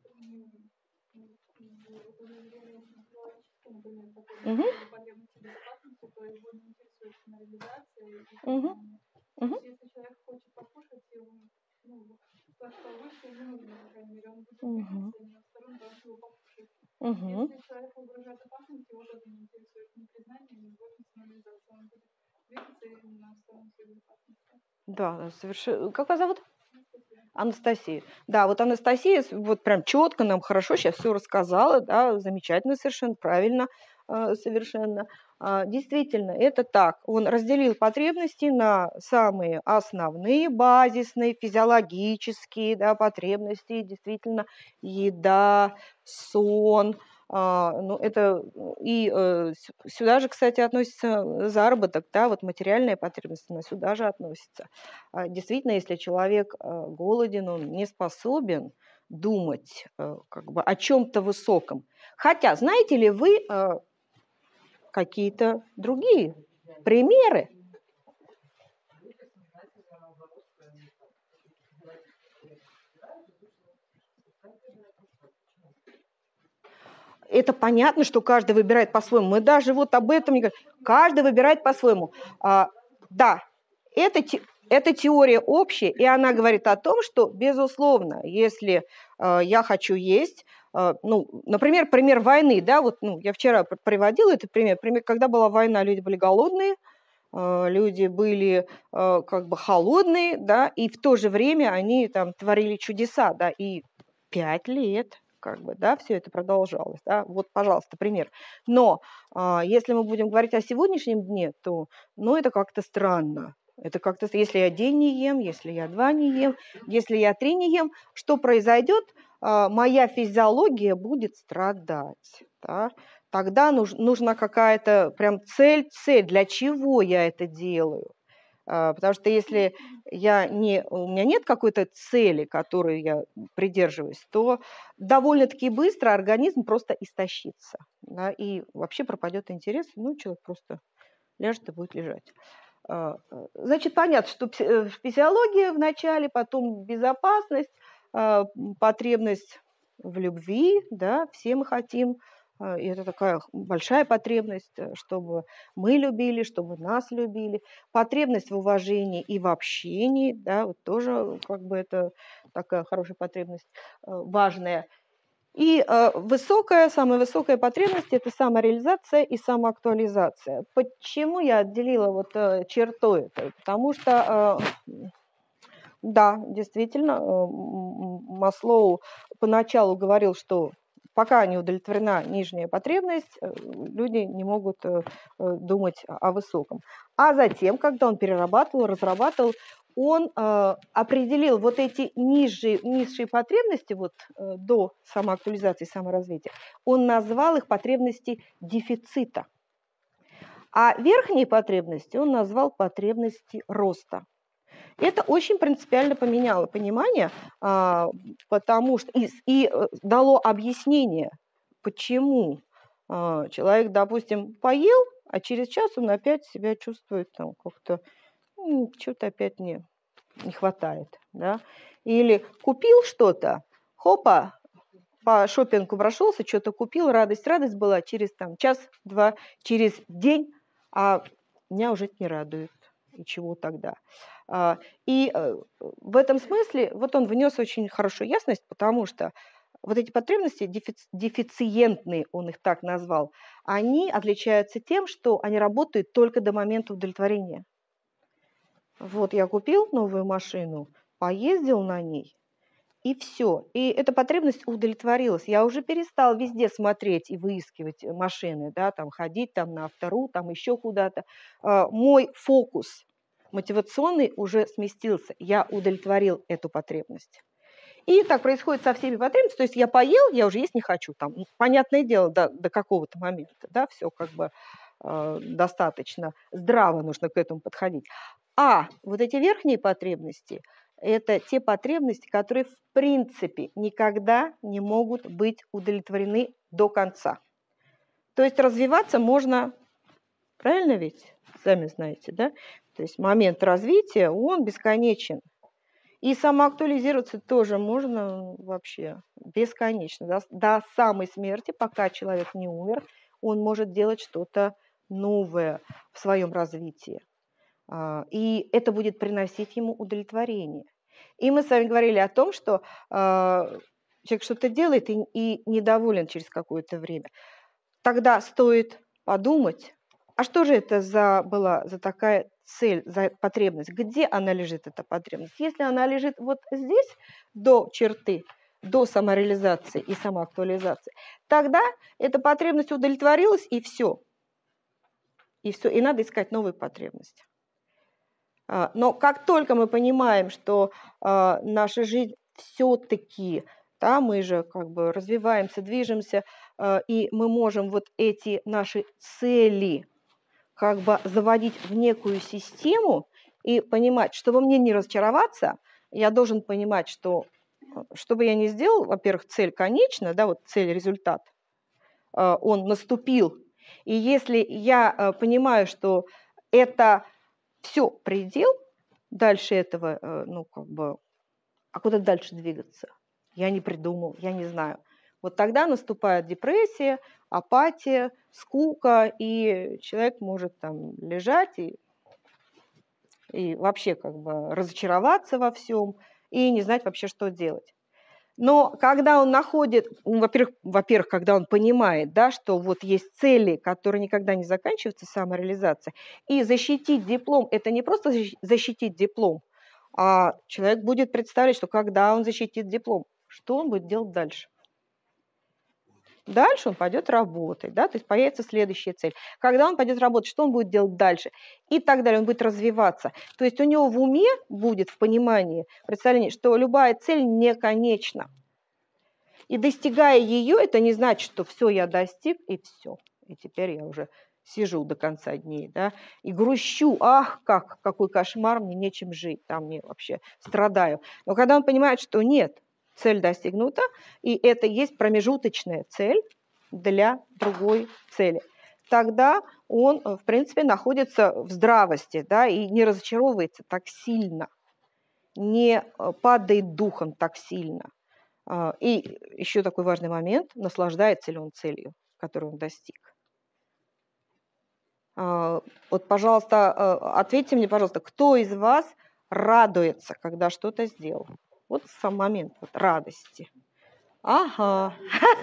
потребности безопасности, то его не интересует самореализация. Если человек хочет покушать, и он то, что выше, не нужно, по крайней мере, он будет двигаться, и на втором должен его покушать. Если человек угрожает опасности, его тоже не интересует ни признание, ни самореализация. Он будет двигаться именно в сторону своей безопасности. Да, совершенно. Как вас зовут? Анастасия. Да, вот Анастасия вот прям четко нам хорошо сейчас все рассказала, да, замечательно совершенно, правильно совершенно. Действительно, это так. Он разделил потребности на самые основные, базисные, физиологические, да, потребности, действительно, еда, сон. Ну, это и сюда же, кстати, относится заработок, да, вот материальная потребность, она сюда же относится. Действительно, если человек голоден, он не способен думать как бы о чем-то высоком. Хотя, знаете ли вы какие-то другие примеры? Это понятно, что каждый выбирает по-своему. Мы даже вот об этом не говорим. Каждый выбирает по-своему. Да, это теория общая, и она говорит о том, что, безусловно, если я хочу есть, ну, например, пример войны, да, вот, ну, я вчера приводила этот пример, когда была война, люди были голодные, люди были как бы холодные, да, и в то же время они там творили чудеса, да, и 5 лет как бы, да, все это продолжалось, да, вот, пожалуйста, пример. Но если мы будем говорить о сегодняшнем дне, то, ну, это как-то странно. Это как-то, если я день не ем, если я 2 не ем, если я 3 не ем, что произойдет? Моя физиология будет страдать, да? Тогда нужна какая-то прям цель, для чего я это делаю. Потому что если у меня нет какой-то цели, которой я придерживаюсь, то довольно-таки быстро организм просто истощится, да, и вообще пропадет интерес, ну, человек просто ляжет и будет лежать. Значит, понятно, что физиология в начале, потом безопасность, потребность в любви, да, все мы хотим, и это такая большая потребность, чтобы мы любили, чтобы нас любили, потребность в уважении и в общении, да, вот тоже как бы это такая хорошая потребность, важная. И самая высокая потребность – это самореализация и самоактуализация. Почему я отделила вот чертой это? Потому что, да, действительно, Маслоу поначалу говорил, что пока не удовлетворена нижняя потребность, люди не могут думать о высоком. А затем, когда он перерабатывал, разрабатывал, он определил вот эти низшие потребности вот, до самоактуализации, саморазвития, он назвал их потребности дефицита. А верхние потребности он назвал потребности роста. Это очень принципиально поменяло понимание, потому что и дало объяснение, почему человек, допустим, поел, а через час он опять себя чувствует там как-то, что-то опять не хватает, да. Или купил что-то, хопа, по шопингу прошелся, что-то купил, радость была, через там час-два, через день, а меня уже это не радует. И чего тогда? И в этом смысле вот он внес очень хорошую ясность, потому что вот эти потребности дефициентные, он их так назвал, они отличаются тем, что они работают только до момента удовлетворения. Вот я купил новую машину, поездил на ней, и все. И эта потребность удовлетворилась. Я уже перестал везде смотреть и выискивать машины, да, там ходить там на Автору, там еще куда-то. Мой фокус мотивационный уже сместился. Я удовлетворил эту потребность. И так происходит со всеми потребностями. То есть я поел, я уже есть не хочу. Там, понятное дело, до какого-то момента, да, все как бы достаточно здраво нужно к этому подходить. А вот эти верхние потребности – это те потребности, которые в принципе никогда не могут быть удовлетворены до конца. То есть развиваться можно, правильно ведь? Сами знаете, да? То есть момент развития, он бесконечен. И самоактуализироваться тоже можно вообще бесконечно. До самой смерти, пока человек не умер, он может делать что-то новое в своем развитии. И это будет приносить ему удовлетворение. И мы с вами говорили о том, что человек что-то делает и недоволен через какое-то время. Тогда стоит подумать, а что же это была за такая цель, за потребность? Где она лежит, эта потребность? Если она лежит вот здесь, до черты, до самореализации и самоактуализации, тогда эта потребность удовлетворилась, и все. И все, и надо искать новые потребности. Но как только мы понимаем, что наша жизнь все-таки, да, мы же как бы развиваемся, движемся, и мы можем вот эти наши цели как бы заводить в некую систему и понимать, чтобы мне не разочароваться, я должен понимать, что бы я ни сделал, во-первых, цель конечна, да, вот цель, результат, он наступил. И если я понимаю, что это все предел, дальше этого, ну, как бы, а куда дальше двигаться? Я не придумал, я не знаю. Вот тогда наступает депрессия, апатия, скука, и человек может там лежать и вообще как бы разочароваться во всем и не знать вообще, что делать. Но когда он находит, во-первых, когда он понимает, да, что вот есть цели, которые никогда не заканчиваются, самореализация, и защитить диплом – это не просто защитить диплом, а человек будет представлять, что когда он защитит диплом, что он будет делать дальше. Дальше он пойдет работать, да, то есть появится следующая цель. Когда он пойдет работать, что он будет делать дальше? И так далее, он будет развиваться. То есть у него в уме будет, в понимании, представление, что любая цель не конечна. И достигая ее, это не значит, что все, я достиг, и все. И теперь я уже сижу до конца дней, да, и грущу, ах, какой кошмар, мне нечем жить, там мне вообще страдаю. Но когда он понимает, что нет, цель достигнута, и это есть промежуточная цель для другой цели, тогда он, в принципе, находится в здравости, да, и не разочаровывается так сильно, не падает духом так сильно. И еще такой важный момент, наслаждается ли он целью, которую он достиг. Вот, пожалуйста, ответьте мне, пожалуйста, кто из вас радуется, когда что-то сделал? Вот сам момент вот, радости. Ага.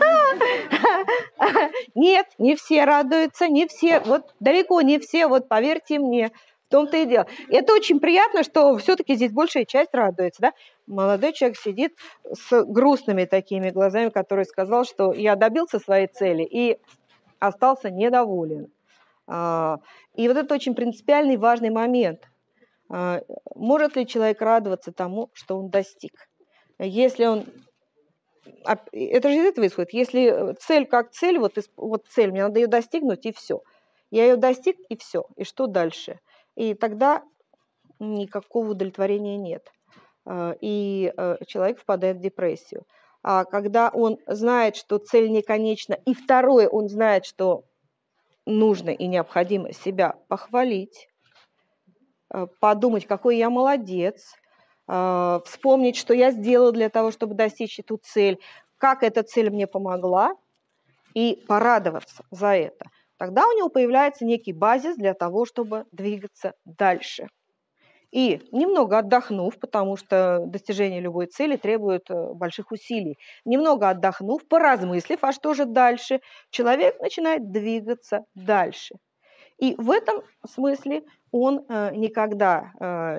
Нет, не все радуются, не все, вот далеко не все, вот поверьте мне, в том-то и дело. Это очень приятно, что все-таки здесь большая часть радуется, да? Молодой человек сидит с грустными такими глазами, который сказал, что я добился своей цели и остался недоволен. И вот это очень принципиальный важный момент. Может ли человек радоваться тому, что он достиг? Если он... Это же из этого исходит. Если цель как цель, вот цель, мне надо ее достигнуть, и все. Я ее достиг, и все. И что дальше? И тогда никакого удовлетворения нет. И человек впадает в депрессию. А когда он знает, что цель не конечна, и второе, он знает, что нужно и необходимо себя похвалить, подумать, какой я молодец, вспомнить, что я сделала для того, чтобы достичь эту цель, как эта цель мне помогла, и порадоваться за это. Тогда у него появляется некий базис для того, чтобы двигаться дальше. И немного отдохнув, потому что достижение любой цели требует больших усилий, немного отдохнув, поразмыслив, а что же дальше, человек начинает двигаться дальше. И в этом смысле он никогда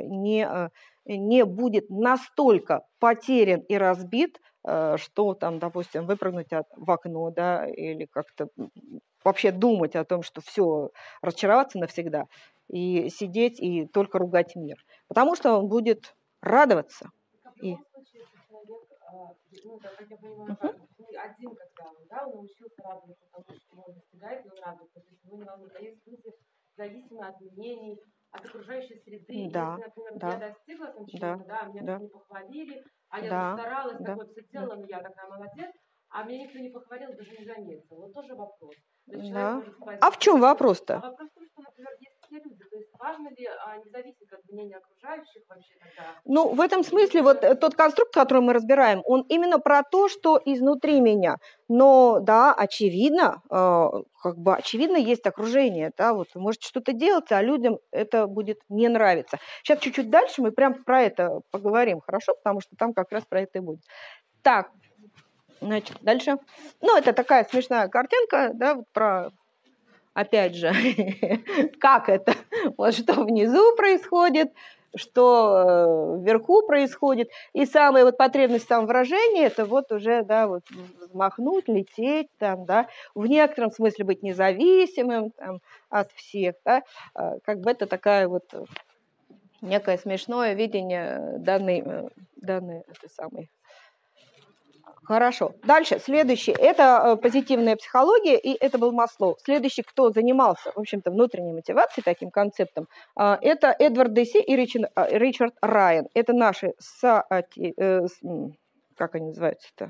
не будет настолько потерян и разбит, что там, допустим, выпрыгнуть в окно, да, или как-то вообще думать о том, что все, разочароваться навсегда, и сидеть и только ругать мир. Потому что он будет радоваться. В любом случае, человек, ну, как я понимаю, один, когда он, да, он научился радоваться тому, что он достигает, и он радуется. То есть его не волнует. А есть люди, зависимые от мнений, от окружающей среды. Да, если, например, да, я достигла там чего-то, да, меня не похвалили, а я старалась, такое все делала, но я такая молодец, а меня никто не похвалил, даже не заметил. Вот тоже вопрос. То есть человек может спать. А в чем вопрос-то? А вопрос в том, что, например, есть все люди. То есть важно ли, не зависит от мнения окружающих вообще тогда? Ну, в этом смысле вот тот конструкт, который мы разбираем, он именно про то, что изнутри меня. Но, да, очевидно, очевидно есть окружение, да, вот вы можете что-то делать, а людям это будет не нравиться. Сейчас чуть-чуть дальше мы прям про это поговорим, хорошо? Потому что там как раз про это и будет. Так, значит, дальше. Ну, это такая смешная картинка, да, вот про... Опять же, как это? Вот что внизу происходит, что вверху происходит. И самая вот потребность самовыражения – это вот уже, да, вот взмахнуть, лететь, там, да, в некотором смысле быть независимым там, от всех. Да, как бы это такая вот некое смешное видение данной этой самой. Хорошо. Дальше, следующий. Это позитивная психология, и это был Маслоу. Следующий, кто занимался, в общем-то, внутренней мотивацией, таким концептом, это Эдвард Десси и Ричард Райан. Это наши как они называются-то?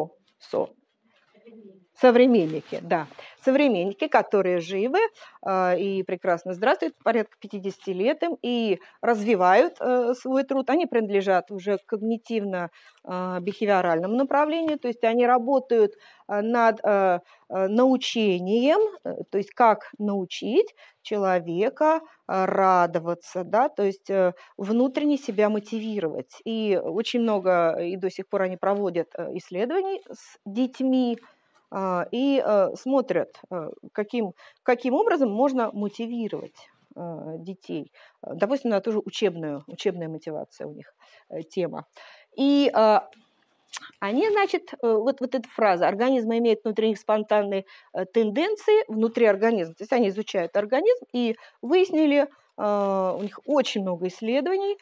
Современники, да. Современники, которые живы и прекрасно здравствуют, порядка 50 лет им, и развивают свой труд. Они принадлежат уже к когнитивно-бихевиоральному направлению, то есть они работают над научением, то есть как научить человека радоваться, да, то есть внутренне себя мотивировать. И очень много, и до сих пор они проводят исследований с детьми, и смотрят, каким образом можно мотивировать детей. Допустим, на ту же учебная мотивация у них тема. И они, значит, вот эта фраза, организм имеет внутренних спонтанные тенденции внутри организма. То есть они изучают организм и выяснили, у них очень много исследований,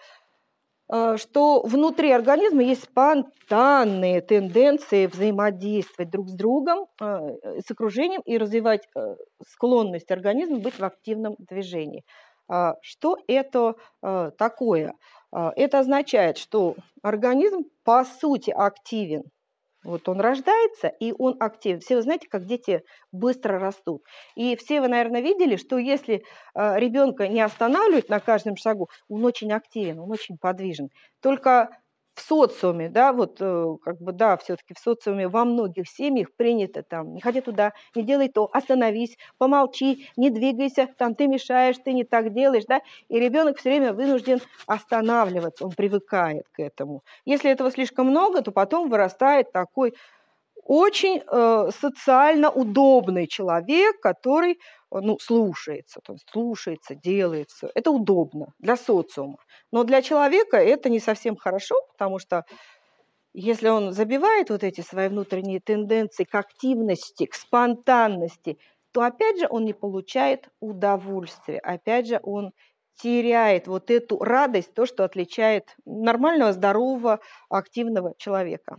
что внутри организма есть спонтанные тенденции взаимодействовать друг с другом, с окружением и развивать склонность организма быть в активном движении. Что это такое? Это означает, что организм по сути активен. Вот он рождается, и он активен. Все вы знаете, как дети быстро растут. И все вы, наверное, видели, что если ребенка не останавливать на каждом шагу, он очень активен, он очень подвижен. Только в социуме, да, вот как бы, да, все-таки в социуме во многих семьях принято там, не ходи туда, не делай то, остановись, помолчи, не двигайся, там ты мешаешь, ты не так делаешь, да, и ребенок все время вынужден останавливаться, он привыкает к этому. Если этого слишком много, то потом вырастает такой очень социально удобный человек, который слушается, делает все. Это удобно для социума. Но для человека это не совсем хорошо, потому что если он забивает вот эти свои внутренние тенденции к активности, к спонтанности, то опять же он не получает удовольствия, опять же он теряет вот эту радость, то, что отличает нормального, здорового, активного человека.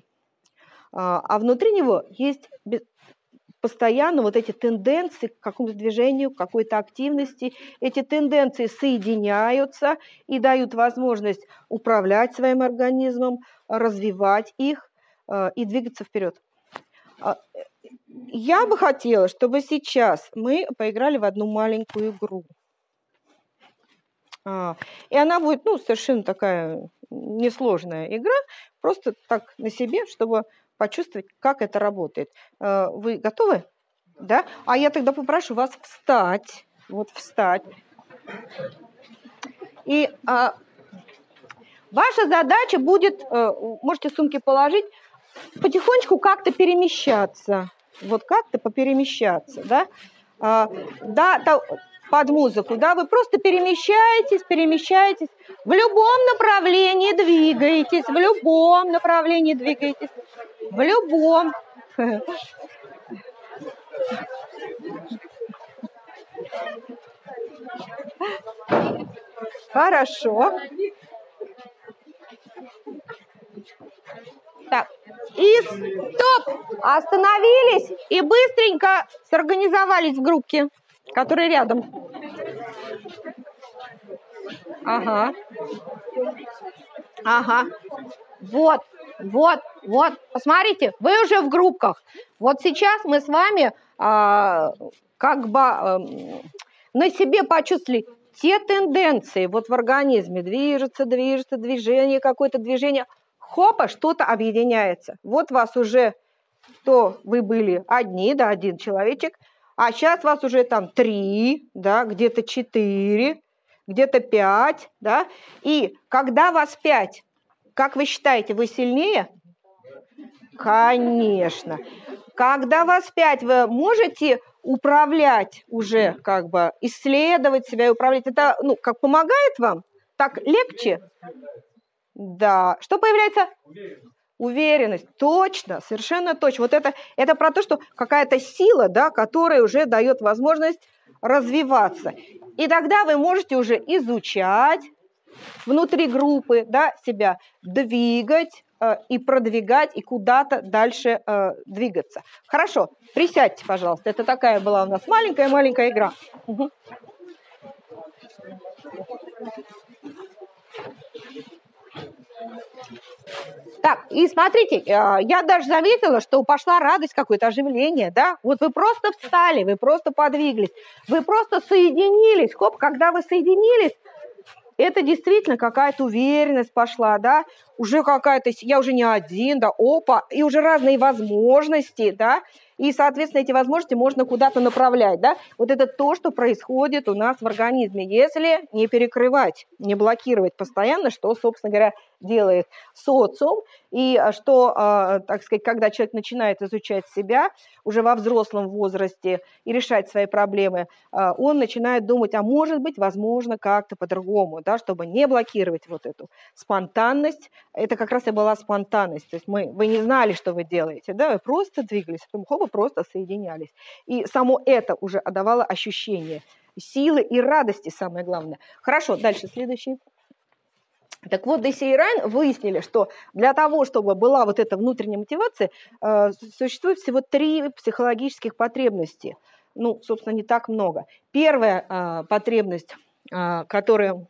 А внутри него есть постоянно вот эти тенденции к какому-то движению, к какой-то активности. Эти тенденции соединяются и дают возможность управлять своим организмом, развивать их и двигаться вперед. я бы хотела, чтобы сейчас мы поиграли в одну маленькую игру. И она будет, ну, совершенно такая несложная игра, просто так на себе, чтобы почувствовать, как это работает. Вы готовы? Да? А я тогда попрошу вас встать. Вот встать. И ваша задача будет, можете сумки положить, потихонечку как-то перемещаться. Вот как-то поперемещаться, да? Под музыку, да, вы просто перемещаетесь, в любом направлении двигаетесь, в любом. Хорошо. Так, и стоп! Остановились и быстренько сорганизовались в группке, которые рядом. Ага. Вот. Посмотрите, вы уже в группках. Вот сейчас мы с вами как бы на себе почувствовали те тенденции вот в организме. Движется, движение, какое-то движение. Хопа, что-то объединяется. Вот вас уже, то вы были одни, да, один человечек, а сейчас вас уже там 3, да, где-то 4, где-то 5, да. И когда вас 5, как вы считаете, вы сильнее? Конечно. Когда вас 5, вы можете управлять уже, как бы исследовать себя и управлять. Это, ну, как помогает вам? Так легче? Да. Что появляется? Уверенность. Точно, совершенно точно. Вот это про то, что какая-то сила, да, которая уже дает возможность развиваться. И тогда вы можете уже изучать внутри группы, да, себя двигать и продвигать, и куда-то дальше двигаться. Хорошо, присядьте, пожалуйста. Это такая была у нас маленькая игра. Угу. Так, и смотрите, я даже заметила, что пошла радость, какое-то оживление, да? Вот вы просто встали, вы просто подвиглись, вы просто соединились. Хоп, когда вы соединились, это действительно какая-то уверенность пошла, да? Уже какая-то, я уже не один, да, опа, и уже разные возможности, да? И, соответственно, эти возможности можно куда-то направлять, да? Вот это то, что происходит у нас в организме, если не перекрывать, не блокировать постоянно, что, собственно говоря, делает социум, и что, так сказать, когда человек начинает изучать себя уже во взрослом возрасте и решать свои проблемы, он начинает думать, а может быть, возможно, как-то по-другому, да, чтобы не блокировать вот эту спонтанность. Это как раз и была спонтанность. То есть вы не знали, что вы делаете, да, вы просто двигались, потом хоба, просто соединялись. И само это уже давало ощущение силы и радости, самое главное. Хорошо, дальше следующий. Так вот, Десси и Райан выяснили, что для того, чтобы была вот эта внутренняя мотивация, существует всего 3 психологических потребности. Ну, собственно, не так много. Первая потребность, которую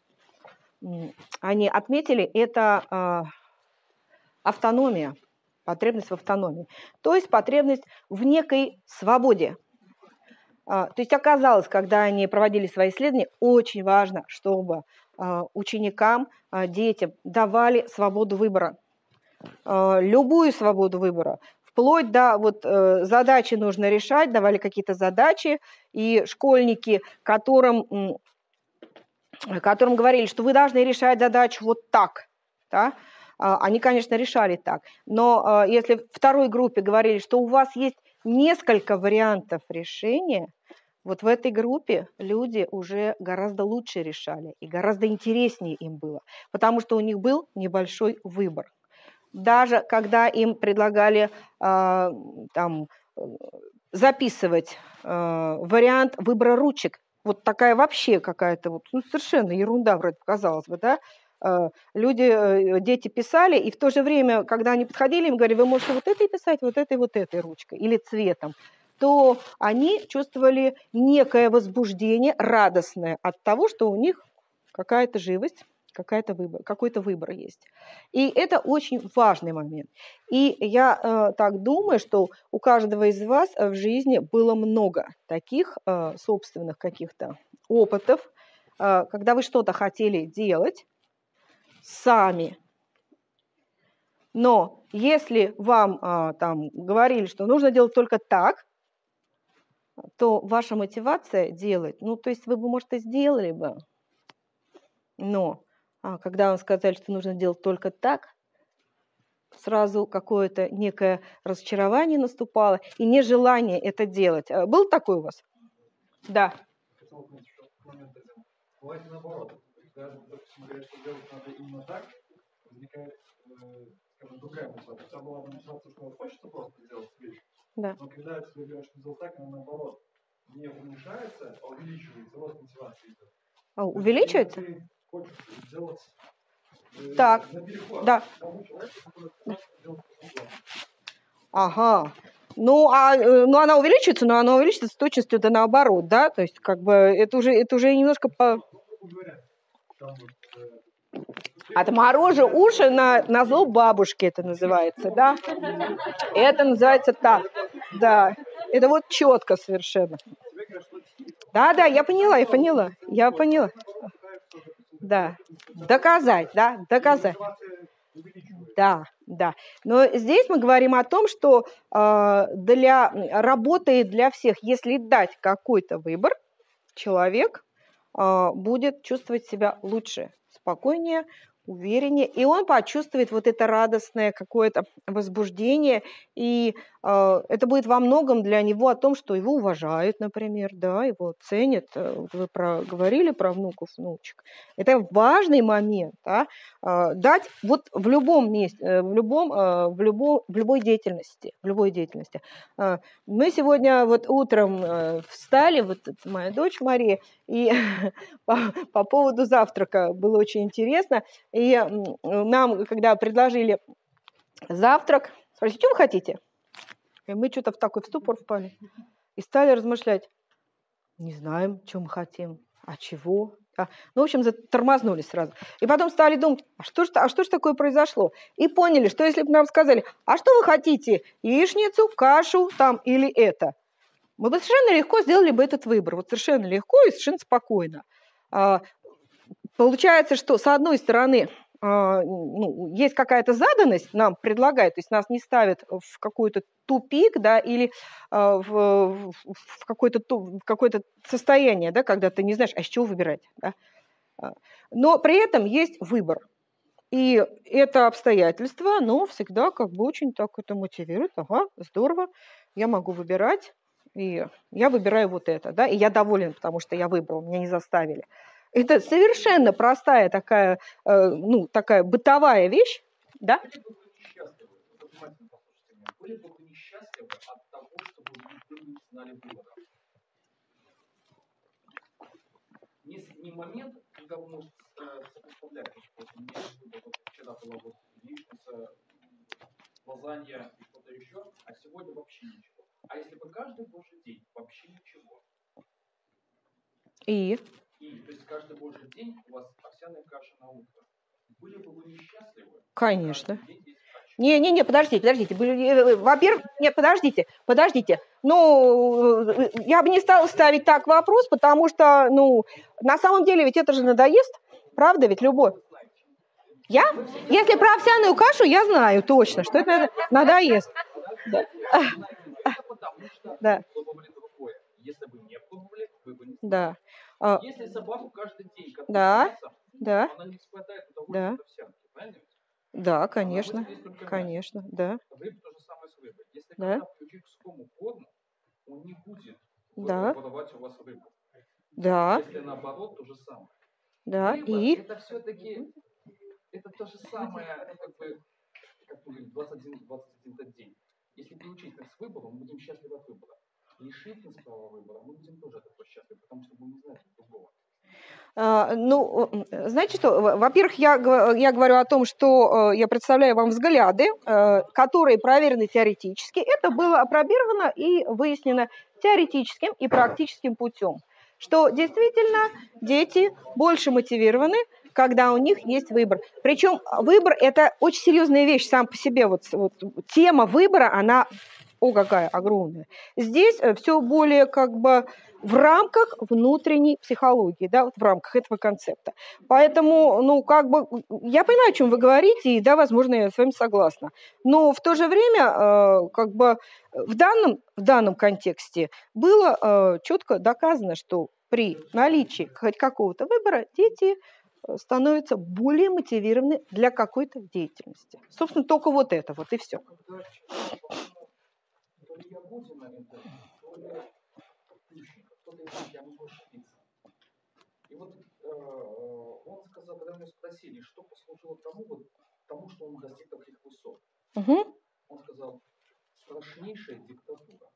они отметили, это автономия, потребность в автономии. То есть потребность в некой свободе. То есть оказалось, когда они проводили свои исследования, очень важно, чтобы ученикам, детям давали свободу выбора, любую свободу выбора, вплоть до вот задачи нужно решать, давали какие-то задачи, и школьники, которым говорили, что вы должны решать задачу вот так, да, они, конечно, решали так, но если второй группе говорили, что у вас есть несколько вариантов решения, вот в этой группе люди уже гораздо лучше решали и гораздо интереснее им было, потому что у них был небольшой выбор. Даже когда им предлагали записывать вариант выбора ручек, вот такая вообще какая-то вот, совершенно ерунда вроде показалось бы, да? Дети писали, и в то же время, когда они подходили, им говорили, вы можете вот этой писать, вот этой ручкой или цветом, то они чувствовали некое возбуждение радостное от того, что у них какая-то живость, какой-то выбор есть. И это очень важный момент. И я так думаю, что у каждого из вас в жизни было много таких собственных каких-то опытов, когда вы что-то хотели делать сами. Но если вам там говорили, что нужно делать только так, то ваша мотивация делать, ну, то есть вы бы, может, и сделали бы, но когда вам сказали, что нужно делать только так, сразу какое-то некое разочарование наступало и нежелание это делать. Был такой у вас? Да. Бывает наоборот. Когда, допустим, говорят, что делать надо именно так, возникает, скажем, другая мотивация. У тебя была бы мотивация, что хочется просто сделать вещь. Да. Но когда тебе говорят, что делать так, она наоборот не уменьшается, а увеличивается, рост мотивации. Увеличивается? Ты хочешь сделать так. на переход да. тому человеку, который просто делает по-другому. Ага. Ну, она увеличится, но она увеличится с точностью да наоборот, да? То есть, как бы, это уже немножко по... Отморожу уши на зло бабушки, это называется, да? Это называется так. Да. Это вот четко совершенно. Да, я поняла. Да. Доказать. Да. Но здесь мы говорим о том, что работает для всех. Если дать какой-то выбор, человек будет чувствовать себя лучше, спокойнее, увереннее, и он почувствует вот это радостное какое-то возбуждение, и это будет во многом для него о том, что его уважают, например, да, его ценят. Вы говорили про внуков, внучек. Это важный момент, да, дать вот в любом месте, в любой деятельности. Мы сегодня вот утром встали, вот моя дочь Мария, и по поводу завтрака было очень интересно. И нам, когда предложили завтрак, спросили, что вы хотите? И мы что-то в такой ступор впали. И стали размышлять. Не знаем, что мы хотим, а чего. Ну, в общем, затормознули сразу. И потом стали думать, а что ж такое произошло? И поняли, что если бы нам сказали, а что вы хотите, яичницу, кашу там или это? Мы бы совершенно легко сделали бы этот выбор. Вот совершенно легко и совершенно спокойно. Получается, что с одной стороны есть какая-то заданность, нам предлагают, то есть нас не ставят в какой-то тупик, да, или в какое-то состояние, да, когда ты не знаешь, а с чего выбирать. Да? Но при этом есть выбор. И это обстоятельство, оно всегда как бы очень так это мотивирует. Ага, здорово, я могу выбирать, и я выбираю вот это, да, и я доволен, потому что я выбрал, меня не заставили. Это совершенно простая такая, такая бытовая вещь, да? Были бы вы несчастливы от того, чтобы вы не знали выбора? Не момент, когда вы можете сопоставлять, что у меня вчера была вот яичница, лазанья и что-то еще, а сегодня вообще ничего. А если бы каждый божий день вообще ничего? И то есть каждый божий день у вас овсяная каша на утро. Были бы вы несчастливы? Конечно. Не, подождите. Во-первых, нет, подождите. Ну, я бы не стала ставить так вопрос, потому что, на самом деле ведь это же надоест, правда ведь, любовь? Я? Если про овсяную кашу, я знаю точно, что это надоест. Да. Если бы не пробовали, вы бы не знали. Да. Если собаку каждый день да. Она не испытает удовольствие от овсянки, правильно? Да, конечно, да. Рыба то же самое с рыбой. Если когда включить к сухому корму, он не будет подавать у вас рыбу. Да. Если наоборот, то же самое. Да, рыба, и? Это все-таки, это то же самое, как мы говорим, 21 день. Если приучить нас к выбору, мы будем счастливы от выбора. Лишить нас права выбора, мы будем тоже такой счастливы, потому что мы не знаем другого. Знаете что, во-первых, я говорю о том, что я представляю вам взгляды, которые проверены теоретически. Это было опробировано и выяснено теоретическим и практическим путем, что действительно дети больше мотивированы когда у них есть выбор. Причем выбор – это очень серьезная вещь сам по себе. Вот тема выбора, она, какая огромная. Здесь все более как бы в рамках внутренней психологии, да, вот в рамках этого концепта. Поэтому, ну, как бы, я понимаю, о чем вы говорите, и да, возможно, я с вами согласна. Но в то же время, как бы, в данном контексте было четко доказано, что при наличии хоть какого-то выбора дети становятся более мотивированы для какой-то деятельности. Собственно, только вот это вот и все. И вот он сказал, когда меня спросили, что послужило тому, что он достиг таких высот. Он сказал, страшнейшая диктатура.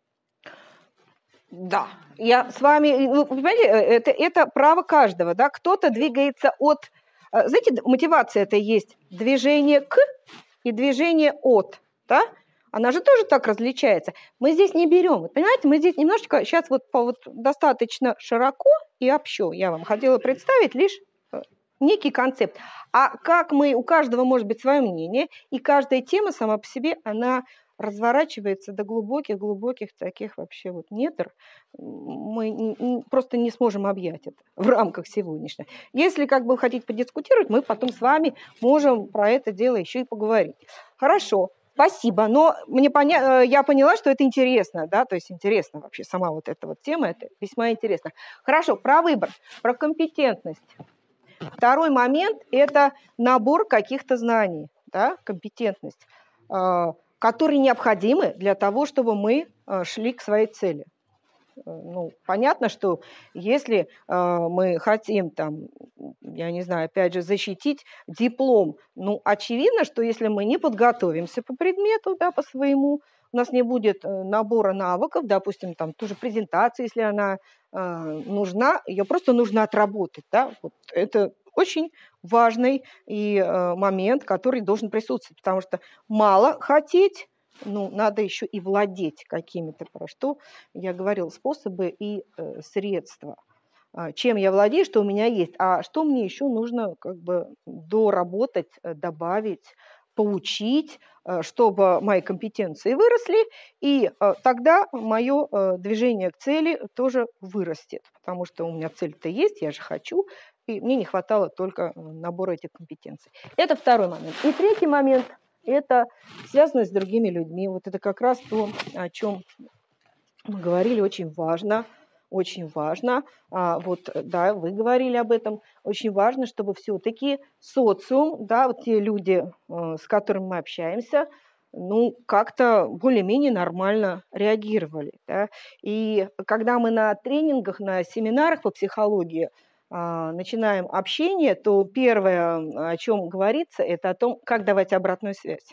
Да, я с вами, вы понимаете, это право каждого, да, кто-то двигается от, знаете, мотивация это есть движение к и движение от, да, она же тоже так различается. Мы здесь не берем, вот, понимаете, мы здесь немножечко, сейчас вот достаточно широко и общо, я вам хотела представить лишь некий концепт. А как у каждого может быть свое мнение, и каждая тема сама по себе, она разворачивается до глубоких таких вообще вот недр, мы просто не сможем объять это в рамках сегодняшнего. Если как бы хотите подискутировать, мы потом с вами можем про это дело еще и поговорить. Хорошо, спасибо, но я поняла, что это интересно, да, то есть интересно вообще сама вот эта вот тема, это весьма интересно. Хорошо, про выбор, про компетентность. Второй момент – это набор каких-то знаний, да, компетентность, которые необходимы для того, чтобы мы шли к своей цели. Ну, понятно, что если мы хотим, там, я не знаю, опять же, защитить диплом, ну, очевидно, что если мы не подготовимся по предмету, да, по своему, у нас не будет набора навыков, допустим, там, тоже презентация, если она нужна, ее просто нужно отработать, да, вот это очень важный момент, который должен присутствовать, потому что мало хотеть, ну, надо еще и владеть какими-то, про что я говорила, способы и средства. Чем я владею, что у меня есть, а что мне еще нужно как бы доработать, добавить, получить, чтобы мои компетенции выросли, и тогда мое движение к цели тоже вырастет, потому что у меня цель-то есть, я же хочу, и мне не хватало только набора этих компетенций. Это второй момент. И третий момент – это связано с другими людьми. Вот это как раз то, о чем мы говорили, очень важно. Очень важно, вот, да, вы говорили об этом, очень важно, чтобы все-таки социум, да, вот те люди, с которыми мы общаемся, ну, как-то более-менее нормально реагировали. Да? И когда мы на тренингах, на семинарах по психологии начинаем общение, то первое, о чем говорится, это о том, как давать обратную связь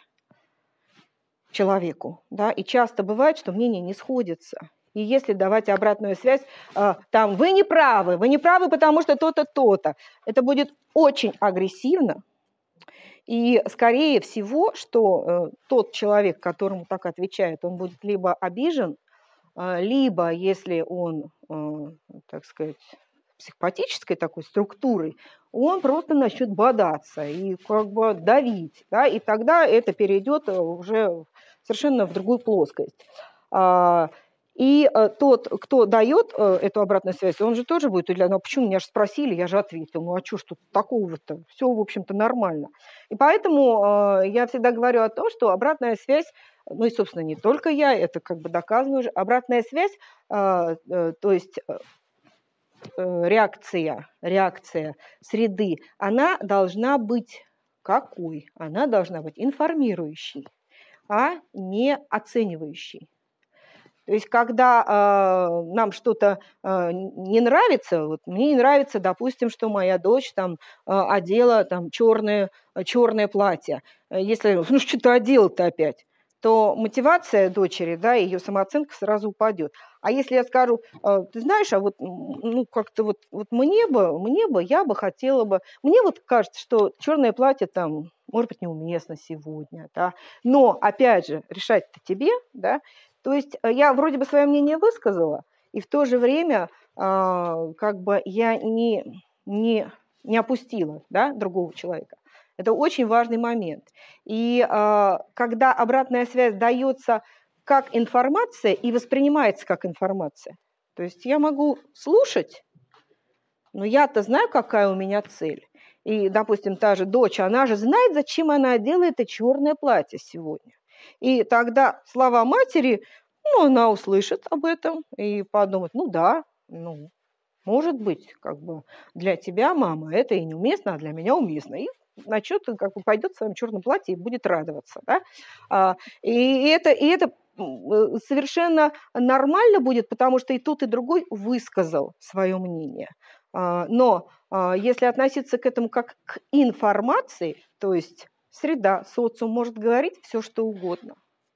человеку. Да? И часто бывает, что мнения не сходятся. И если давать обратную связь, там, вы не правы, потому что то-то, то-то, это будет очень агрессивно. И скорее всего, что тот человек, которому так отвечает, он будет либо обижен, либо, если он, так сказать, психопатической такой структурой, он просто начнет бодаться и как бы давить. Да? И тогда это перейдет уже совершенно в другую плоскость. И тот, кто дает эту обратную связь, он же тоже будет удивлен. Ну, почему меня же спросили, я же ответил. Ну, а что ж тут такого-то? Все, в общем-то, нормально. И поэтому я всегда говорю о том, что обратная связь, ну и, собственно, не только я, это как бы доказано уже, обратная связь, то есть реакция среды, она должна быть какой? Она должна быть информирующей, а не оценивающей. То есть, когда нам что-то не нравится, вот мне не нравится, допустим, что моя дочь там одела там черное платье. Если, ну что ты одела-то опять, то мотивация дочери, да, ее самооценка сразу упадет. А если я скажу, ты знаешь, а вот, ну, как-то вот мне бы, я бы хотела бы, мне вот кажется, что черное платье там, может быть, неуместно сегодня, да, но, опять же, решать-то тебе, да. То есть я вроде бы свое мнение высказала, и в то же время как бы я не не опустила, да, другого человека. Это очень важный момент. И когда обратная связь дается как информация и воспринимается как информация, то есть я могу слушать, но я-то знаю, какая у меня цель. И, допустим, та же дочь, она же знает, зачем она одела это черное платье сегодня. И тогда слова матери, ну, она услышит об этом и подумает, ну да, ну, может быть, как бы для тебя, мама, это и неуместно, а для меня уместно. И начнет, как бы пойдет в своем черном платье и будет радоваться. Да? И это совершенно нормально будет, потому что и тот, и другой высказал свое мнение. Но если относиться к этому как к информации, то есть среда, социум может говорить все, что угодно.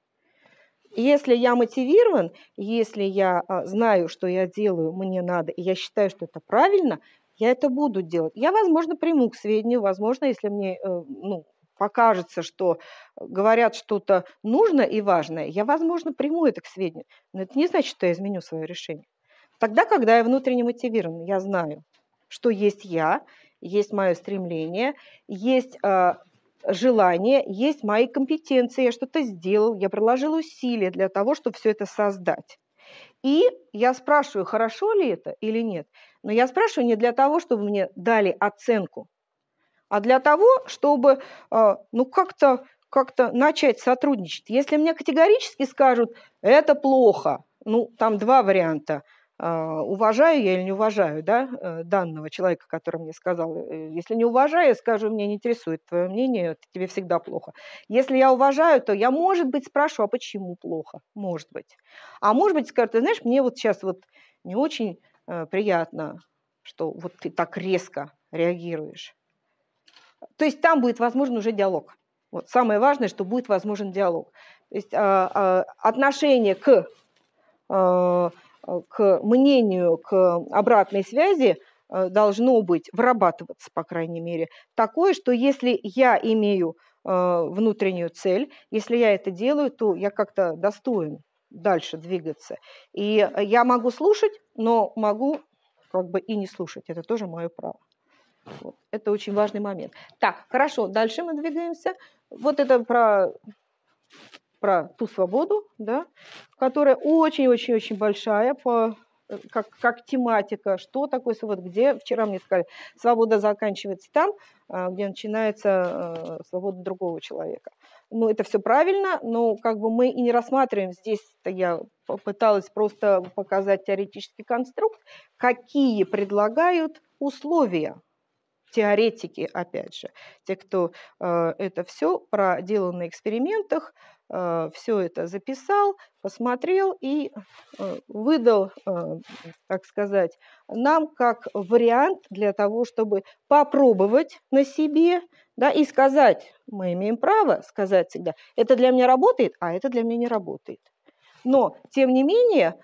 Если я мотивирован, если я знаю, что я делаю, мне надо, и я считаю, что это правильно, я это буду делать. Я, возможно, приму к сведению, возможно, если мне покажется, что говорят что-то нужное и важное, я, возможно, приму это к сведению. Но это не значит, что я изменю свое решение. Тогда, когда я внутренне мотивирован, я знаю, что есть я, есть мое стремление, есть желание, есть мои компетенции, я что-то сделал, я приложил усилия для того, чтобы все это создать. И я спрашиваю, хорошо ли это или нет. Но я спрашиваю не для того, чтобы мне дали оценку, а для того, чтобы ну, как-то начать сотрудничать. Если мне категорически скажут, это плохо, ну, там два варианта. Уважаю я или не уважаю, да, данного человека, который мне сказал. Если не уважаю, я скажу, меня не интересует твое мнение, это тебе всегда плохо. Если я уважаю, то я, может быть, спрашиваю, а почему плохо? Может быть. А может быть, скажут, ты знаешь, мне вот сейчас вот не очень приятно, что вот ты так резко реагируешь. То есть там будет возможен уже диалог. Вот самое важное, что будет возможен диалог. То есть отношение к мнению, к обратной связи должно быть, вырабатываться, по крайней мере, такое, что если я имею внутреннюю цель, если я это делаю, то я как-то достоин дальше двигаться. И я могу слушать, но могу как бы и не слушать. Это тоже мое право. Вот. Это очень важный момент. Так, хорошо, дальше мы двигаемся. Вот это про ту свободу, да, которая очень-очень-очень большая как тематика. Что такое свобода? Где, вчера мне сказали, свобода заканчивается там, где начинается свобода другого человека. Ну, это все правильно, но как бы мы и не рассматриваем здесь, я попыталась просто показать теоретический конструкт, какие предлагают условия. Теоретики, опять же, те, кто это все проделал на экспериментах, все это записал, посмотрел и выдал, так сказать, нам как вариант для того, чтобы попробовать на себе, да, и сказать, мы имеем право сказать всегда, это для меня работает, а это для меня не работает. Но, тем не менее,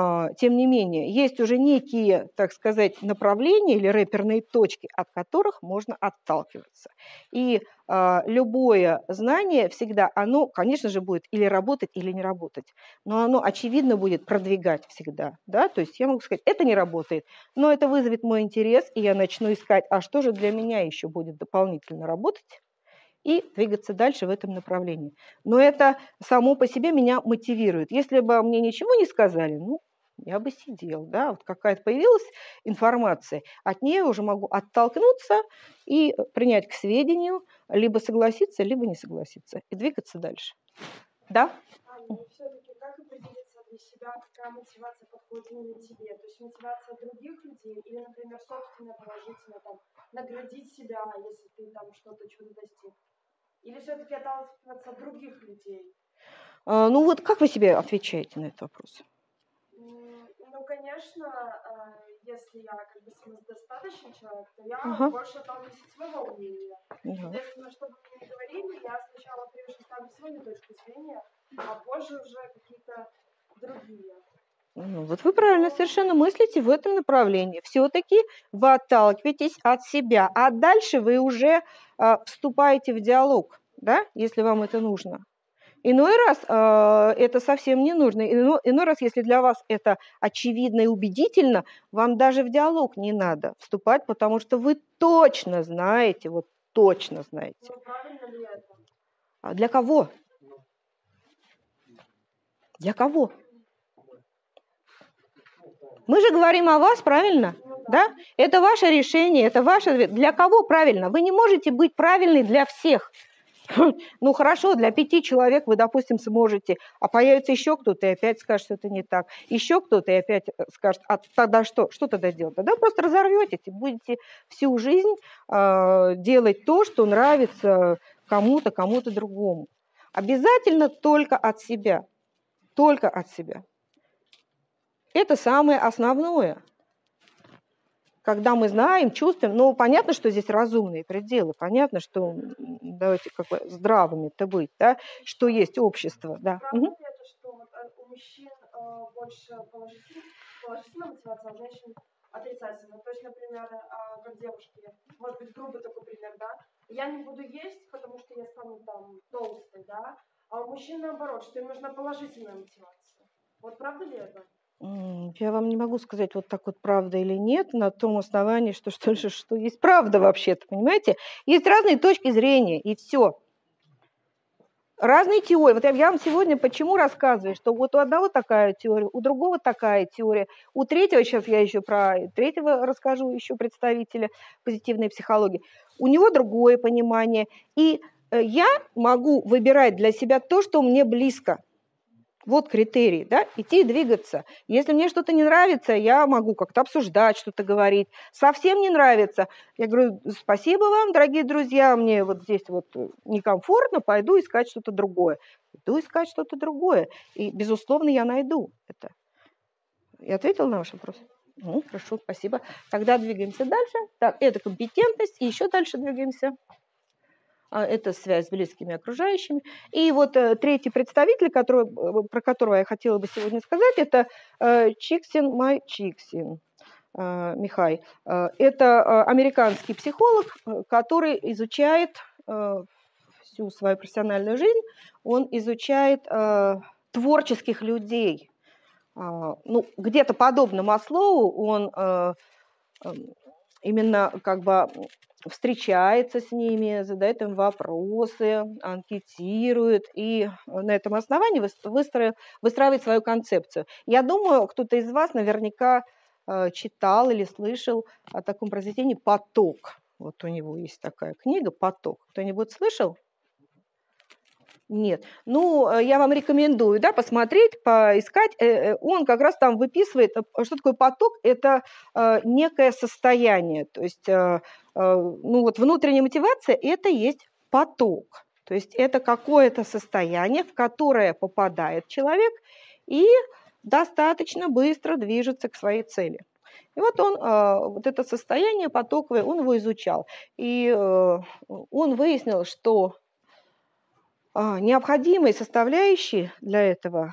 есть уже некие, так сказать, направления или реперные точки, от которых можно отталкиваться. И любое знание всегда, оно, конечно же, будет или работать, или не работать, но оно, очевидно, будет продвигать всегда. Да? То есть я могу сказать, это не работает, но это вызовет мой интерес, и я начну искать, а что же для меня еще будет дополнительно работать, и двигаться дальше в этом направлении. Но это само по себе меня мотивирует. Если бы мне ничего не сказали, ну, я бы сидел, да, вот какая-то появилась информация, от нее уже могу оттолкнуться и принять к сведению, либо согласиться, либо не согласиться, и двигаться дальше. Да? Все-таки как определиться для себя, какая мотивация подходит именно тебе? То есть мотивация других людей или, например, собственная положительная, там, наградить себя, если ты там что-то, чего-то достиг? Или все-таки отталкиваться от других людей? Ну вот как вы себе отвечаете на этот вопрос? Ну, конечно, если я как бы самодостаточный человек, то я больше отталкиваюсь от своего мнения. Соответственно, чтобы мне не говорили, я сначала прежде ставлю свою точку зрения, а позже уже какие-то другие. Ну, вот вы правильно совершенно мыслите в этом направлении. Все-таки вы отталкиваетесь от себя, а дальше вы уже вступаете в диалог, да, если вам это нужно. Иной раз это совсем не нужно. Иной раз, если для вас это очевидно и убедительно, вам даже в диалог не надо вступать, потому что вы точно знаете, вот точно знаете. Ну, правильно ли это? А для кого? Для кого? Мы же говорим о вас, правильно? Да? Это ваше решение, это ваше... Для кого правильно? Вы не можете быть правильной для всех. Ну хорошо, для 5 человек вы, допустим, сможете, а появится еще кто-то и опять скажет, что это не так. Еще кто-то и опять скажет, а тогда что? Что тогда делать? Тогда просто разорветесь и будете всю жизнь делать то, что нравится кому-то, кому-то другому. Обязательно только от себя. Только от себя. Это самое основное. Когда мы знаем, чувствуем, ну, понятно, что здесь разумные пределы, понятно, что давайте как бы здравыми-то быть, да, что есть общество, да. Правда ли это, что у мужчин больше положительная мотивация, а у женщин отрицательная? То есть, например, как девушки, может быть, грубый такой пример, да, я не буду есть, потому что я стану там толстой, да, а у мужчин наоборот, что им нужна положительная мотивация. Вот правда ли это? Я вам не могу сказать, вот так вот правда или нет, на том основании, что есть правда вообще-то, понимаете? Есть разные точки зрения, и все. Разные теории. Вот я вам сегодня почему рассказываю, что вот у одного такая теория, у другого такая теория, у третьего, сейчас я еще про третьего расскажу, еще представителя позитивной психологии, у него другое понимание. И я могу выбирать для себя то, что мне близко. Вот критерий, да, идти и двигаться. Если мне что-то не нравится, я могу как-то обсуждать, что-то говорить. Совсем не нравится, я говорю, спасибо вам, дорогие друзья, мне вот здесь вот некомфортно, пойду искать что-то другое. Иду искать что-то другое. И, безусловно, я найду это. Я ответила на ваш вопрос? Ну, хорошо, спасибо. Тогда двигаемся дальше. Так, это компетентность, и еще дальше двигаемся. Это связь с близкими окружающими. И вот третий представитель, про которого я хотела бы сегодня сказать, это Чиксин Михай. Это американский психолог, который изучает всю свою профессиональную жизнь, он изучает творческих людей. Ну, где-то подобно Маслоу, он именно как бы встречается с ними, задает им вопросы, анкетирует и на этом основании выстраивает свою концепцию. Я думаю, кто-то из вас наверняка читал или слышал о таком произведении «Поток». Вот у него есть такая книга «Поток». Кто-нибудь слышал? Нет. Ну, я вам рекомендую, да, посмотреть, поискать. Он как раз там выписывает, что такое поток. Это некое состояние. То есть, ну вот внутренняя мотивация – это есть поток. То есть это какое-то состояние, в которое попадает человек и достаточно быстро движется к своей цели. И вот он, вот это состояние потоковое, он его изучал. И он выяснил, что необходимые составляющие для этого,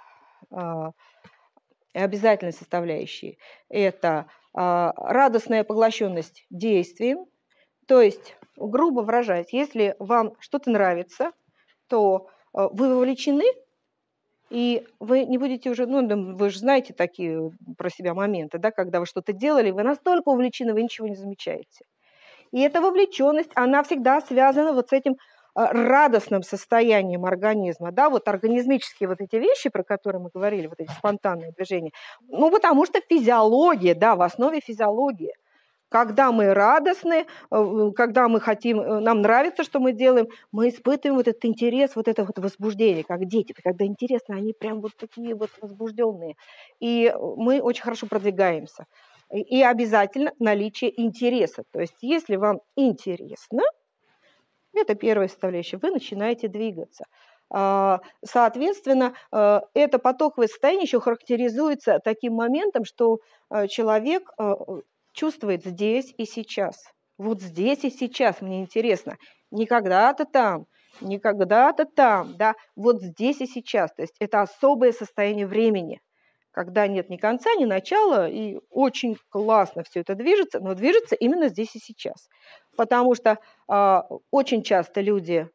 обязательные составляющие, это радостная поглощенность действием, то есть, грубо выражаясь, если вам что-то нравится, то вы вовлечены, и вы не будете уже, ну, вы же знаете такие про себя моменты, да, когда вы что-то делали, вы настолько увлечены, вы ничего не замечаете. И эта вовлеченность, она всегда связана вот с этим радостным состоянием организма, да, вот организмические вот эти вещи, про которые мы говорили, вот эти спонтанные движения, ну, потому что физиология, да, в основе физиология. Когда мы радостны, когда мы хотим, нам нравится, что мы делаем, мы испытываем вот этот интерес, вот это вот возбуждение, как дети, когда интересно, они прям вот такие вот возбужденные. И мы очень хорошо продвигаемся. И обязательно наличие интереса. То есть если вам интересно, это первая составляющая, вы начинаете двигаться. Соответственно, это потоковое состояние еще характеризуется таким моментом, что человек чувствует здесь и сейчас. Вот здесь и сейчас мне интересно. Не когда-то там, да, вот здесь и сейчас. То есть это особое состояние времени, когда нет ни конца, ни начала, и очень классно все это движется, но движется именно здесь и сейчас. Потому что очень часто люди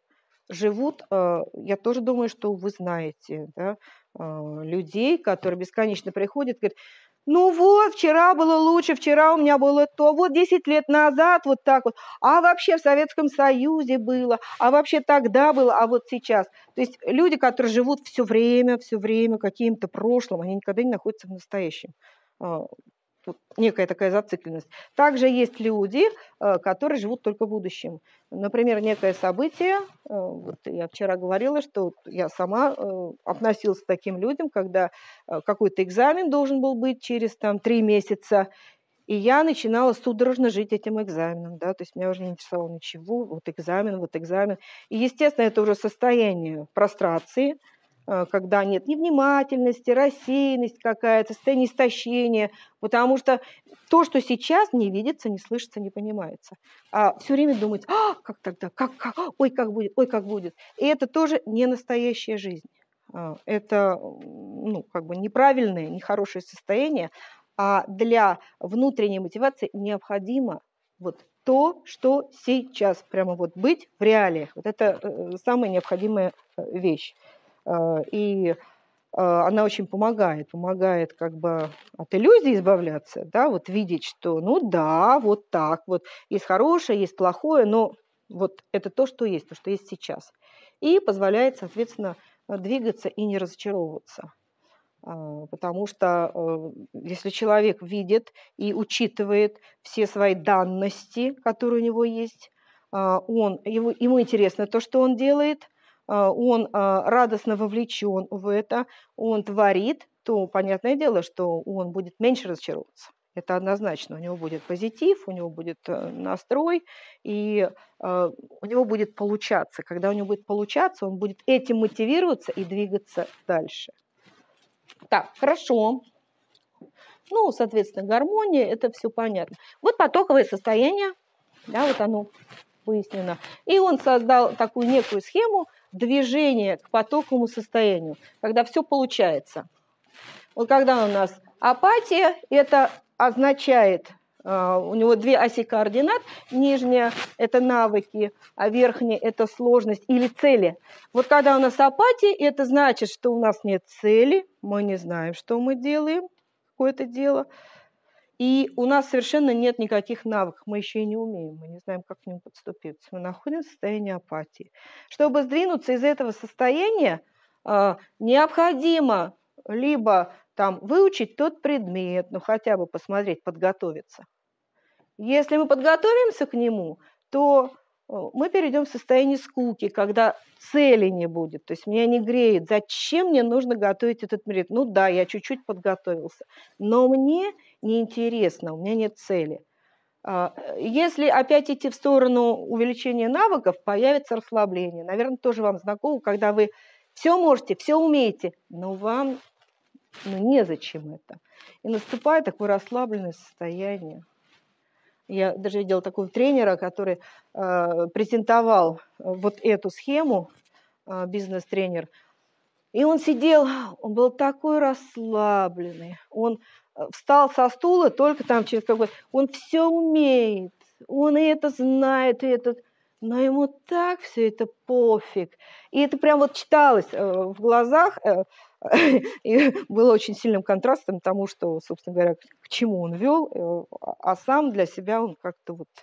живут, я тоже думаю, что вы знаете, да, людей, которые бесконечно приходят, говорят, ну вот, вчера было лучше, вчера у меня было то, вот 10 лет назад вот так вот, а вообще в Советском Союзе было, а вообще тогда было, а вот сейчас. То есть люди, которые живут все время каким-то прошлым, они никогда не находятся в настоящем. Тут некая такая зацикленность. Также есть люди, которые живут только в будущем. Например, некое событие, вот я вчера говорила, что я сама относилась к таким людям, когда какой-то экзамен должен был быть через 3 месяца, и я начинала судорожно жить этим экзаменом, да, то есть меня уже не интересовало ничего, вот экзамен. И, естественно, это уже состояние прострации, когда нет невнимательности, рассеянность какая-то, состояние истощения, потому что то, что сейчас не видится, не слышится, не понимается. А все время думать, как тогда, ой, как будет. И это тоже не настоящая жизнь. Это неправильное, нехорошее состояние, а для внутренней мотивации необходимо вот то, что сейчас, прямо вот быть в реалиях. Вот это самая необходимая вещь. И она очень помогает как бы от иллюзий избавляться, да, вот видеть, что ну да, вот так вот, есть хорошее, есть плохое, но вот это то, что есть сейчас. И позволяет, соответственно, двигаться и не разочаровываться. Потому что если человек видит и учитывает все свои данности, которые у него есть, ему интересно то, что он делает, он радостно вовлечен в это, он творит, то понятное дело, что он будет меньше разочаровываться. Это однозначно. У него будет позитив, у него будет настрой, и у него будет получаться. Когда у него будет получаться, он будет этим мотивироваться и двигаться дальше. Так, хорошо. Ну, соответственно, гармония, это все понятно. Вот потоковое состояние, да, вот оно выяснено. И он создал такую некую схему движения к потоковому состоянию, когда все получается. Вот когда у нас апатия, это означает, у него 2 оси координат, нижняя – это навыки, а верхняя – это сложность или цели. Вот когда у нас апатия, это значит, что у нас нет цели, мы не знаем, что мы делаем, какое-то дело, и у нас совершенно нет никаких навыков, мы еще и не умеем, мы не знаем, как к ним подступиться. Мы находимся в состоянии апатии. Чтобы сдвинуться из этого состояния, необходимо либо выучить тот предмет, ну хотя бы посмотреть, подготовиться. Если мы подготовимся к нему, то мы перейдем в состояние скуки, когда цели не будет. То есть меня не греет, зачем мне нужно готовить этот предмет. Ну да, я чуть-чуть подготовился, но мне неинтересно, у меня нет цели. Если опять идти в сторону увеличения навыков, появится расслабление. Наверное, тоже вам знакомо, когда вы все можете, все умеете, но вам незачем это. И наступает такое расслабленное состояние. Я даже видела такого тренера, который презентовал вот эту схему, бизнес-тренер. И он сидел, он был такой расслабленный. Он встал со стула только через какой-то... Он все умеет, он и это знает, и это... Но ему так все это пофиг. И это прям вот читалось в глазах, и было очень сильным контрастом тому, что, собственно говоря, к чему он вел, а сам для себя он как-то вот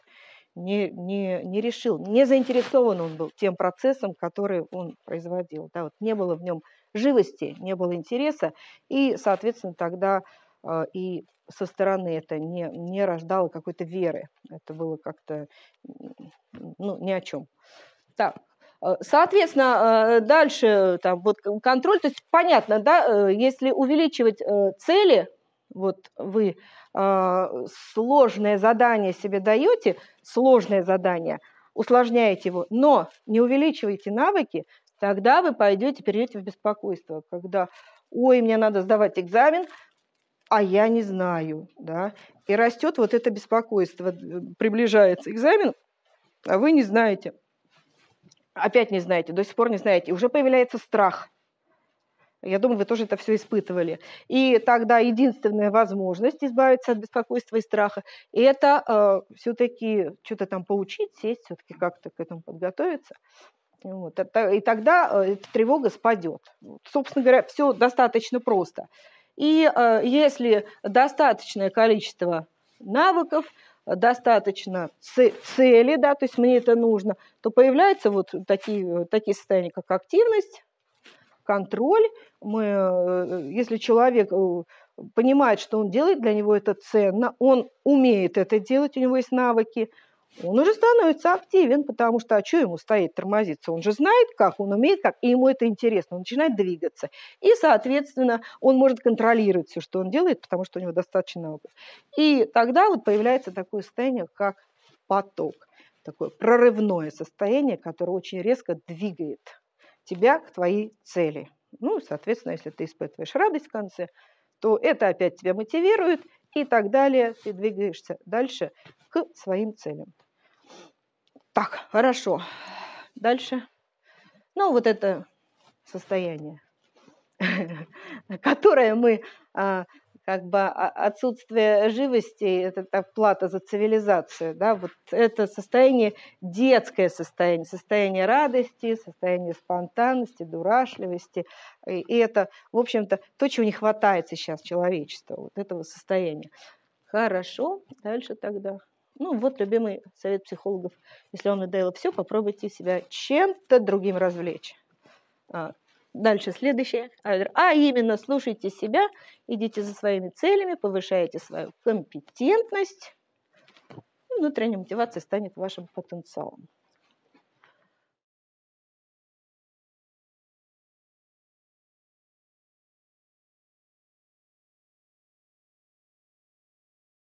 не решил, не заинтересован он был тем процессом, который он производил. Да, вот не было в нем живости, не было интереса, и, соответственно, тогда и со стороны это не рождало какой-то веры. Это было как-то ни о чем. Так. Соответственно, дальше вот контроль, то есть понятно, да, если увеличивать цели, вот вы сложное задание себе даете, сложное задание, усложняете его, но не увеличиваете навыки, тогда вы перейдете в беспокойство, когда, ой, мне надо сдавать экзамен, а я не знаю, да, и растет вот это беспокойство, приближается экзамен, а вы не знаете. Опять не знаете, до сих пор не знаете. Уже появляется страх. Я думаю, вы тоже это все испытывали. И тогда единственная возможность избавиться от беспокойства и страха – это все-таки что-то поучить, сесть, все-таки как-то к этому подготовиться. Вот. И тогда эта тревога спадет. Собственно говоря, все достаточно просто. И если достаточное количество навыков, достаточно цели, да, то есть мне это нужно, то появляются вот такие состояния, как активность, контроль. Если человек понимает, что он делает, для него это ценно, он умеет это делать, у него есть навыки, он уже становится активен, потому что, а что ему стоит тормозиться? Он же знает, как, он умеет, как, и ему это интересно, он начинает двигаться. И, соответственно, он может контролировать все, что он делает, потому что у него достаточно навыков. И тогда вот появляется такое состояние, как поток, такое прорывное состояние, которое очень резко двигает тебя к твоей цели. Ну, соответственно, если ты испытываешь радость в конце, то это опять тебя мотивирует, и так далее. Ты двигаешься дальше к своим целям. Так, хорошо. Дальше. Ну, вот это состояние, которое мы, как бы отсутствие живости, это плата за цивилизацию, да, вот это состояние, детское состояние, состояние радости, состояние спонтанности, дурашливости, и это, в общем-то, то, чего не хватает сейчас человечеству, вот этого состояния. Хорошо, дальше тогда. Ну, вот любимый совет психологов. Если вам надоело все, попробуйте себя чем-то другим развлечь. Дальше следующее. А именно, слушайте себя, идите за своими целями, повышайте свою компетентность. Внутренняя мотивация станет вашим потенциалом.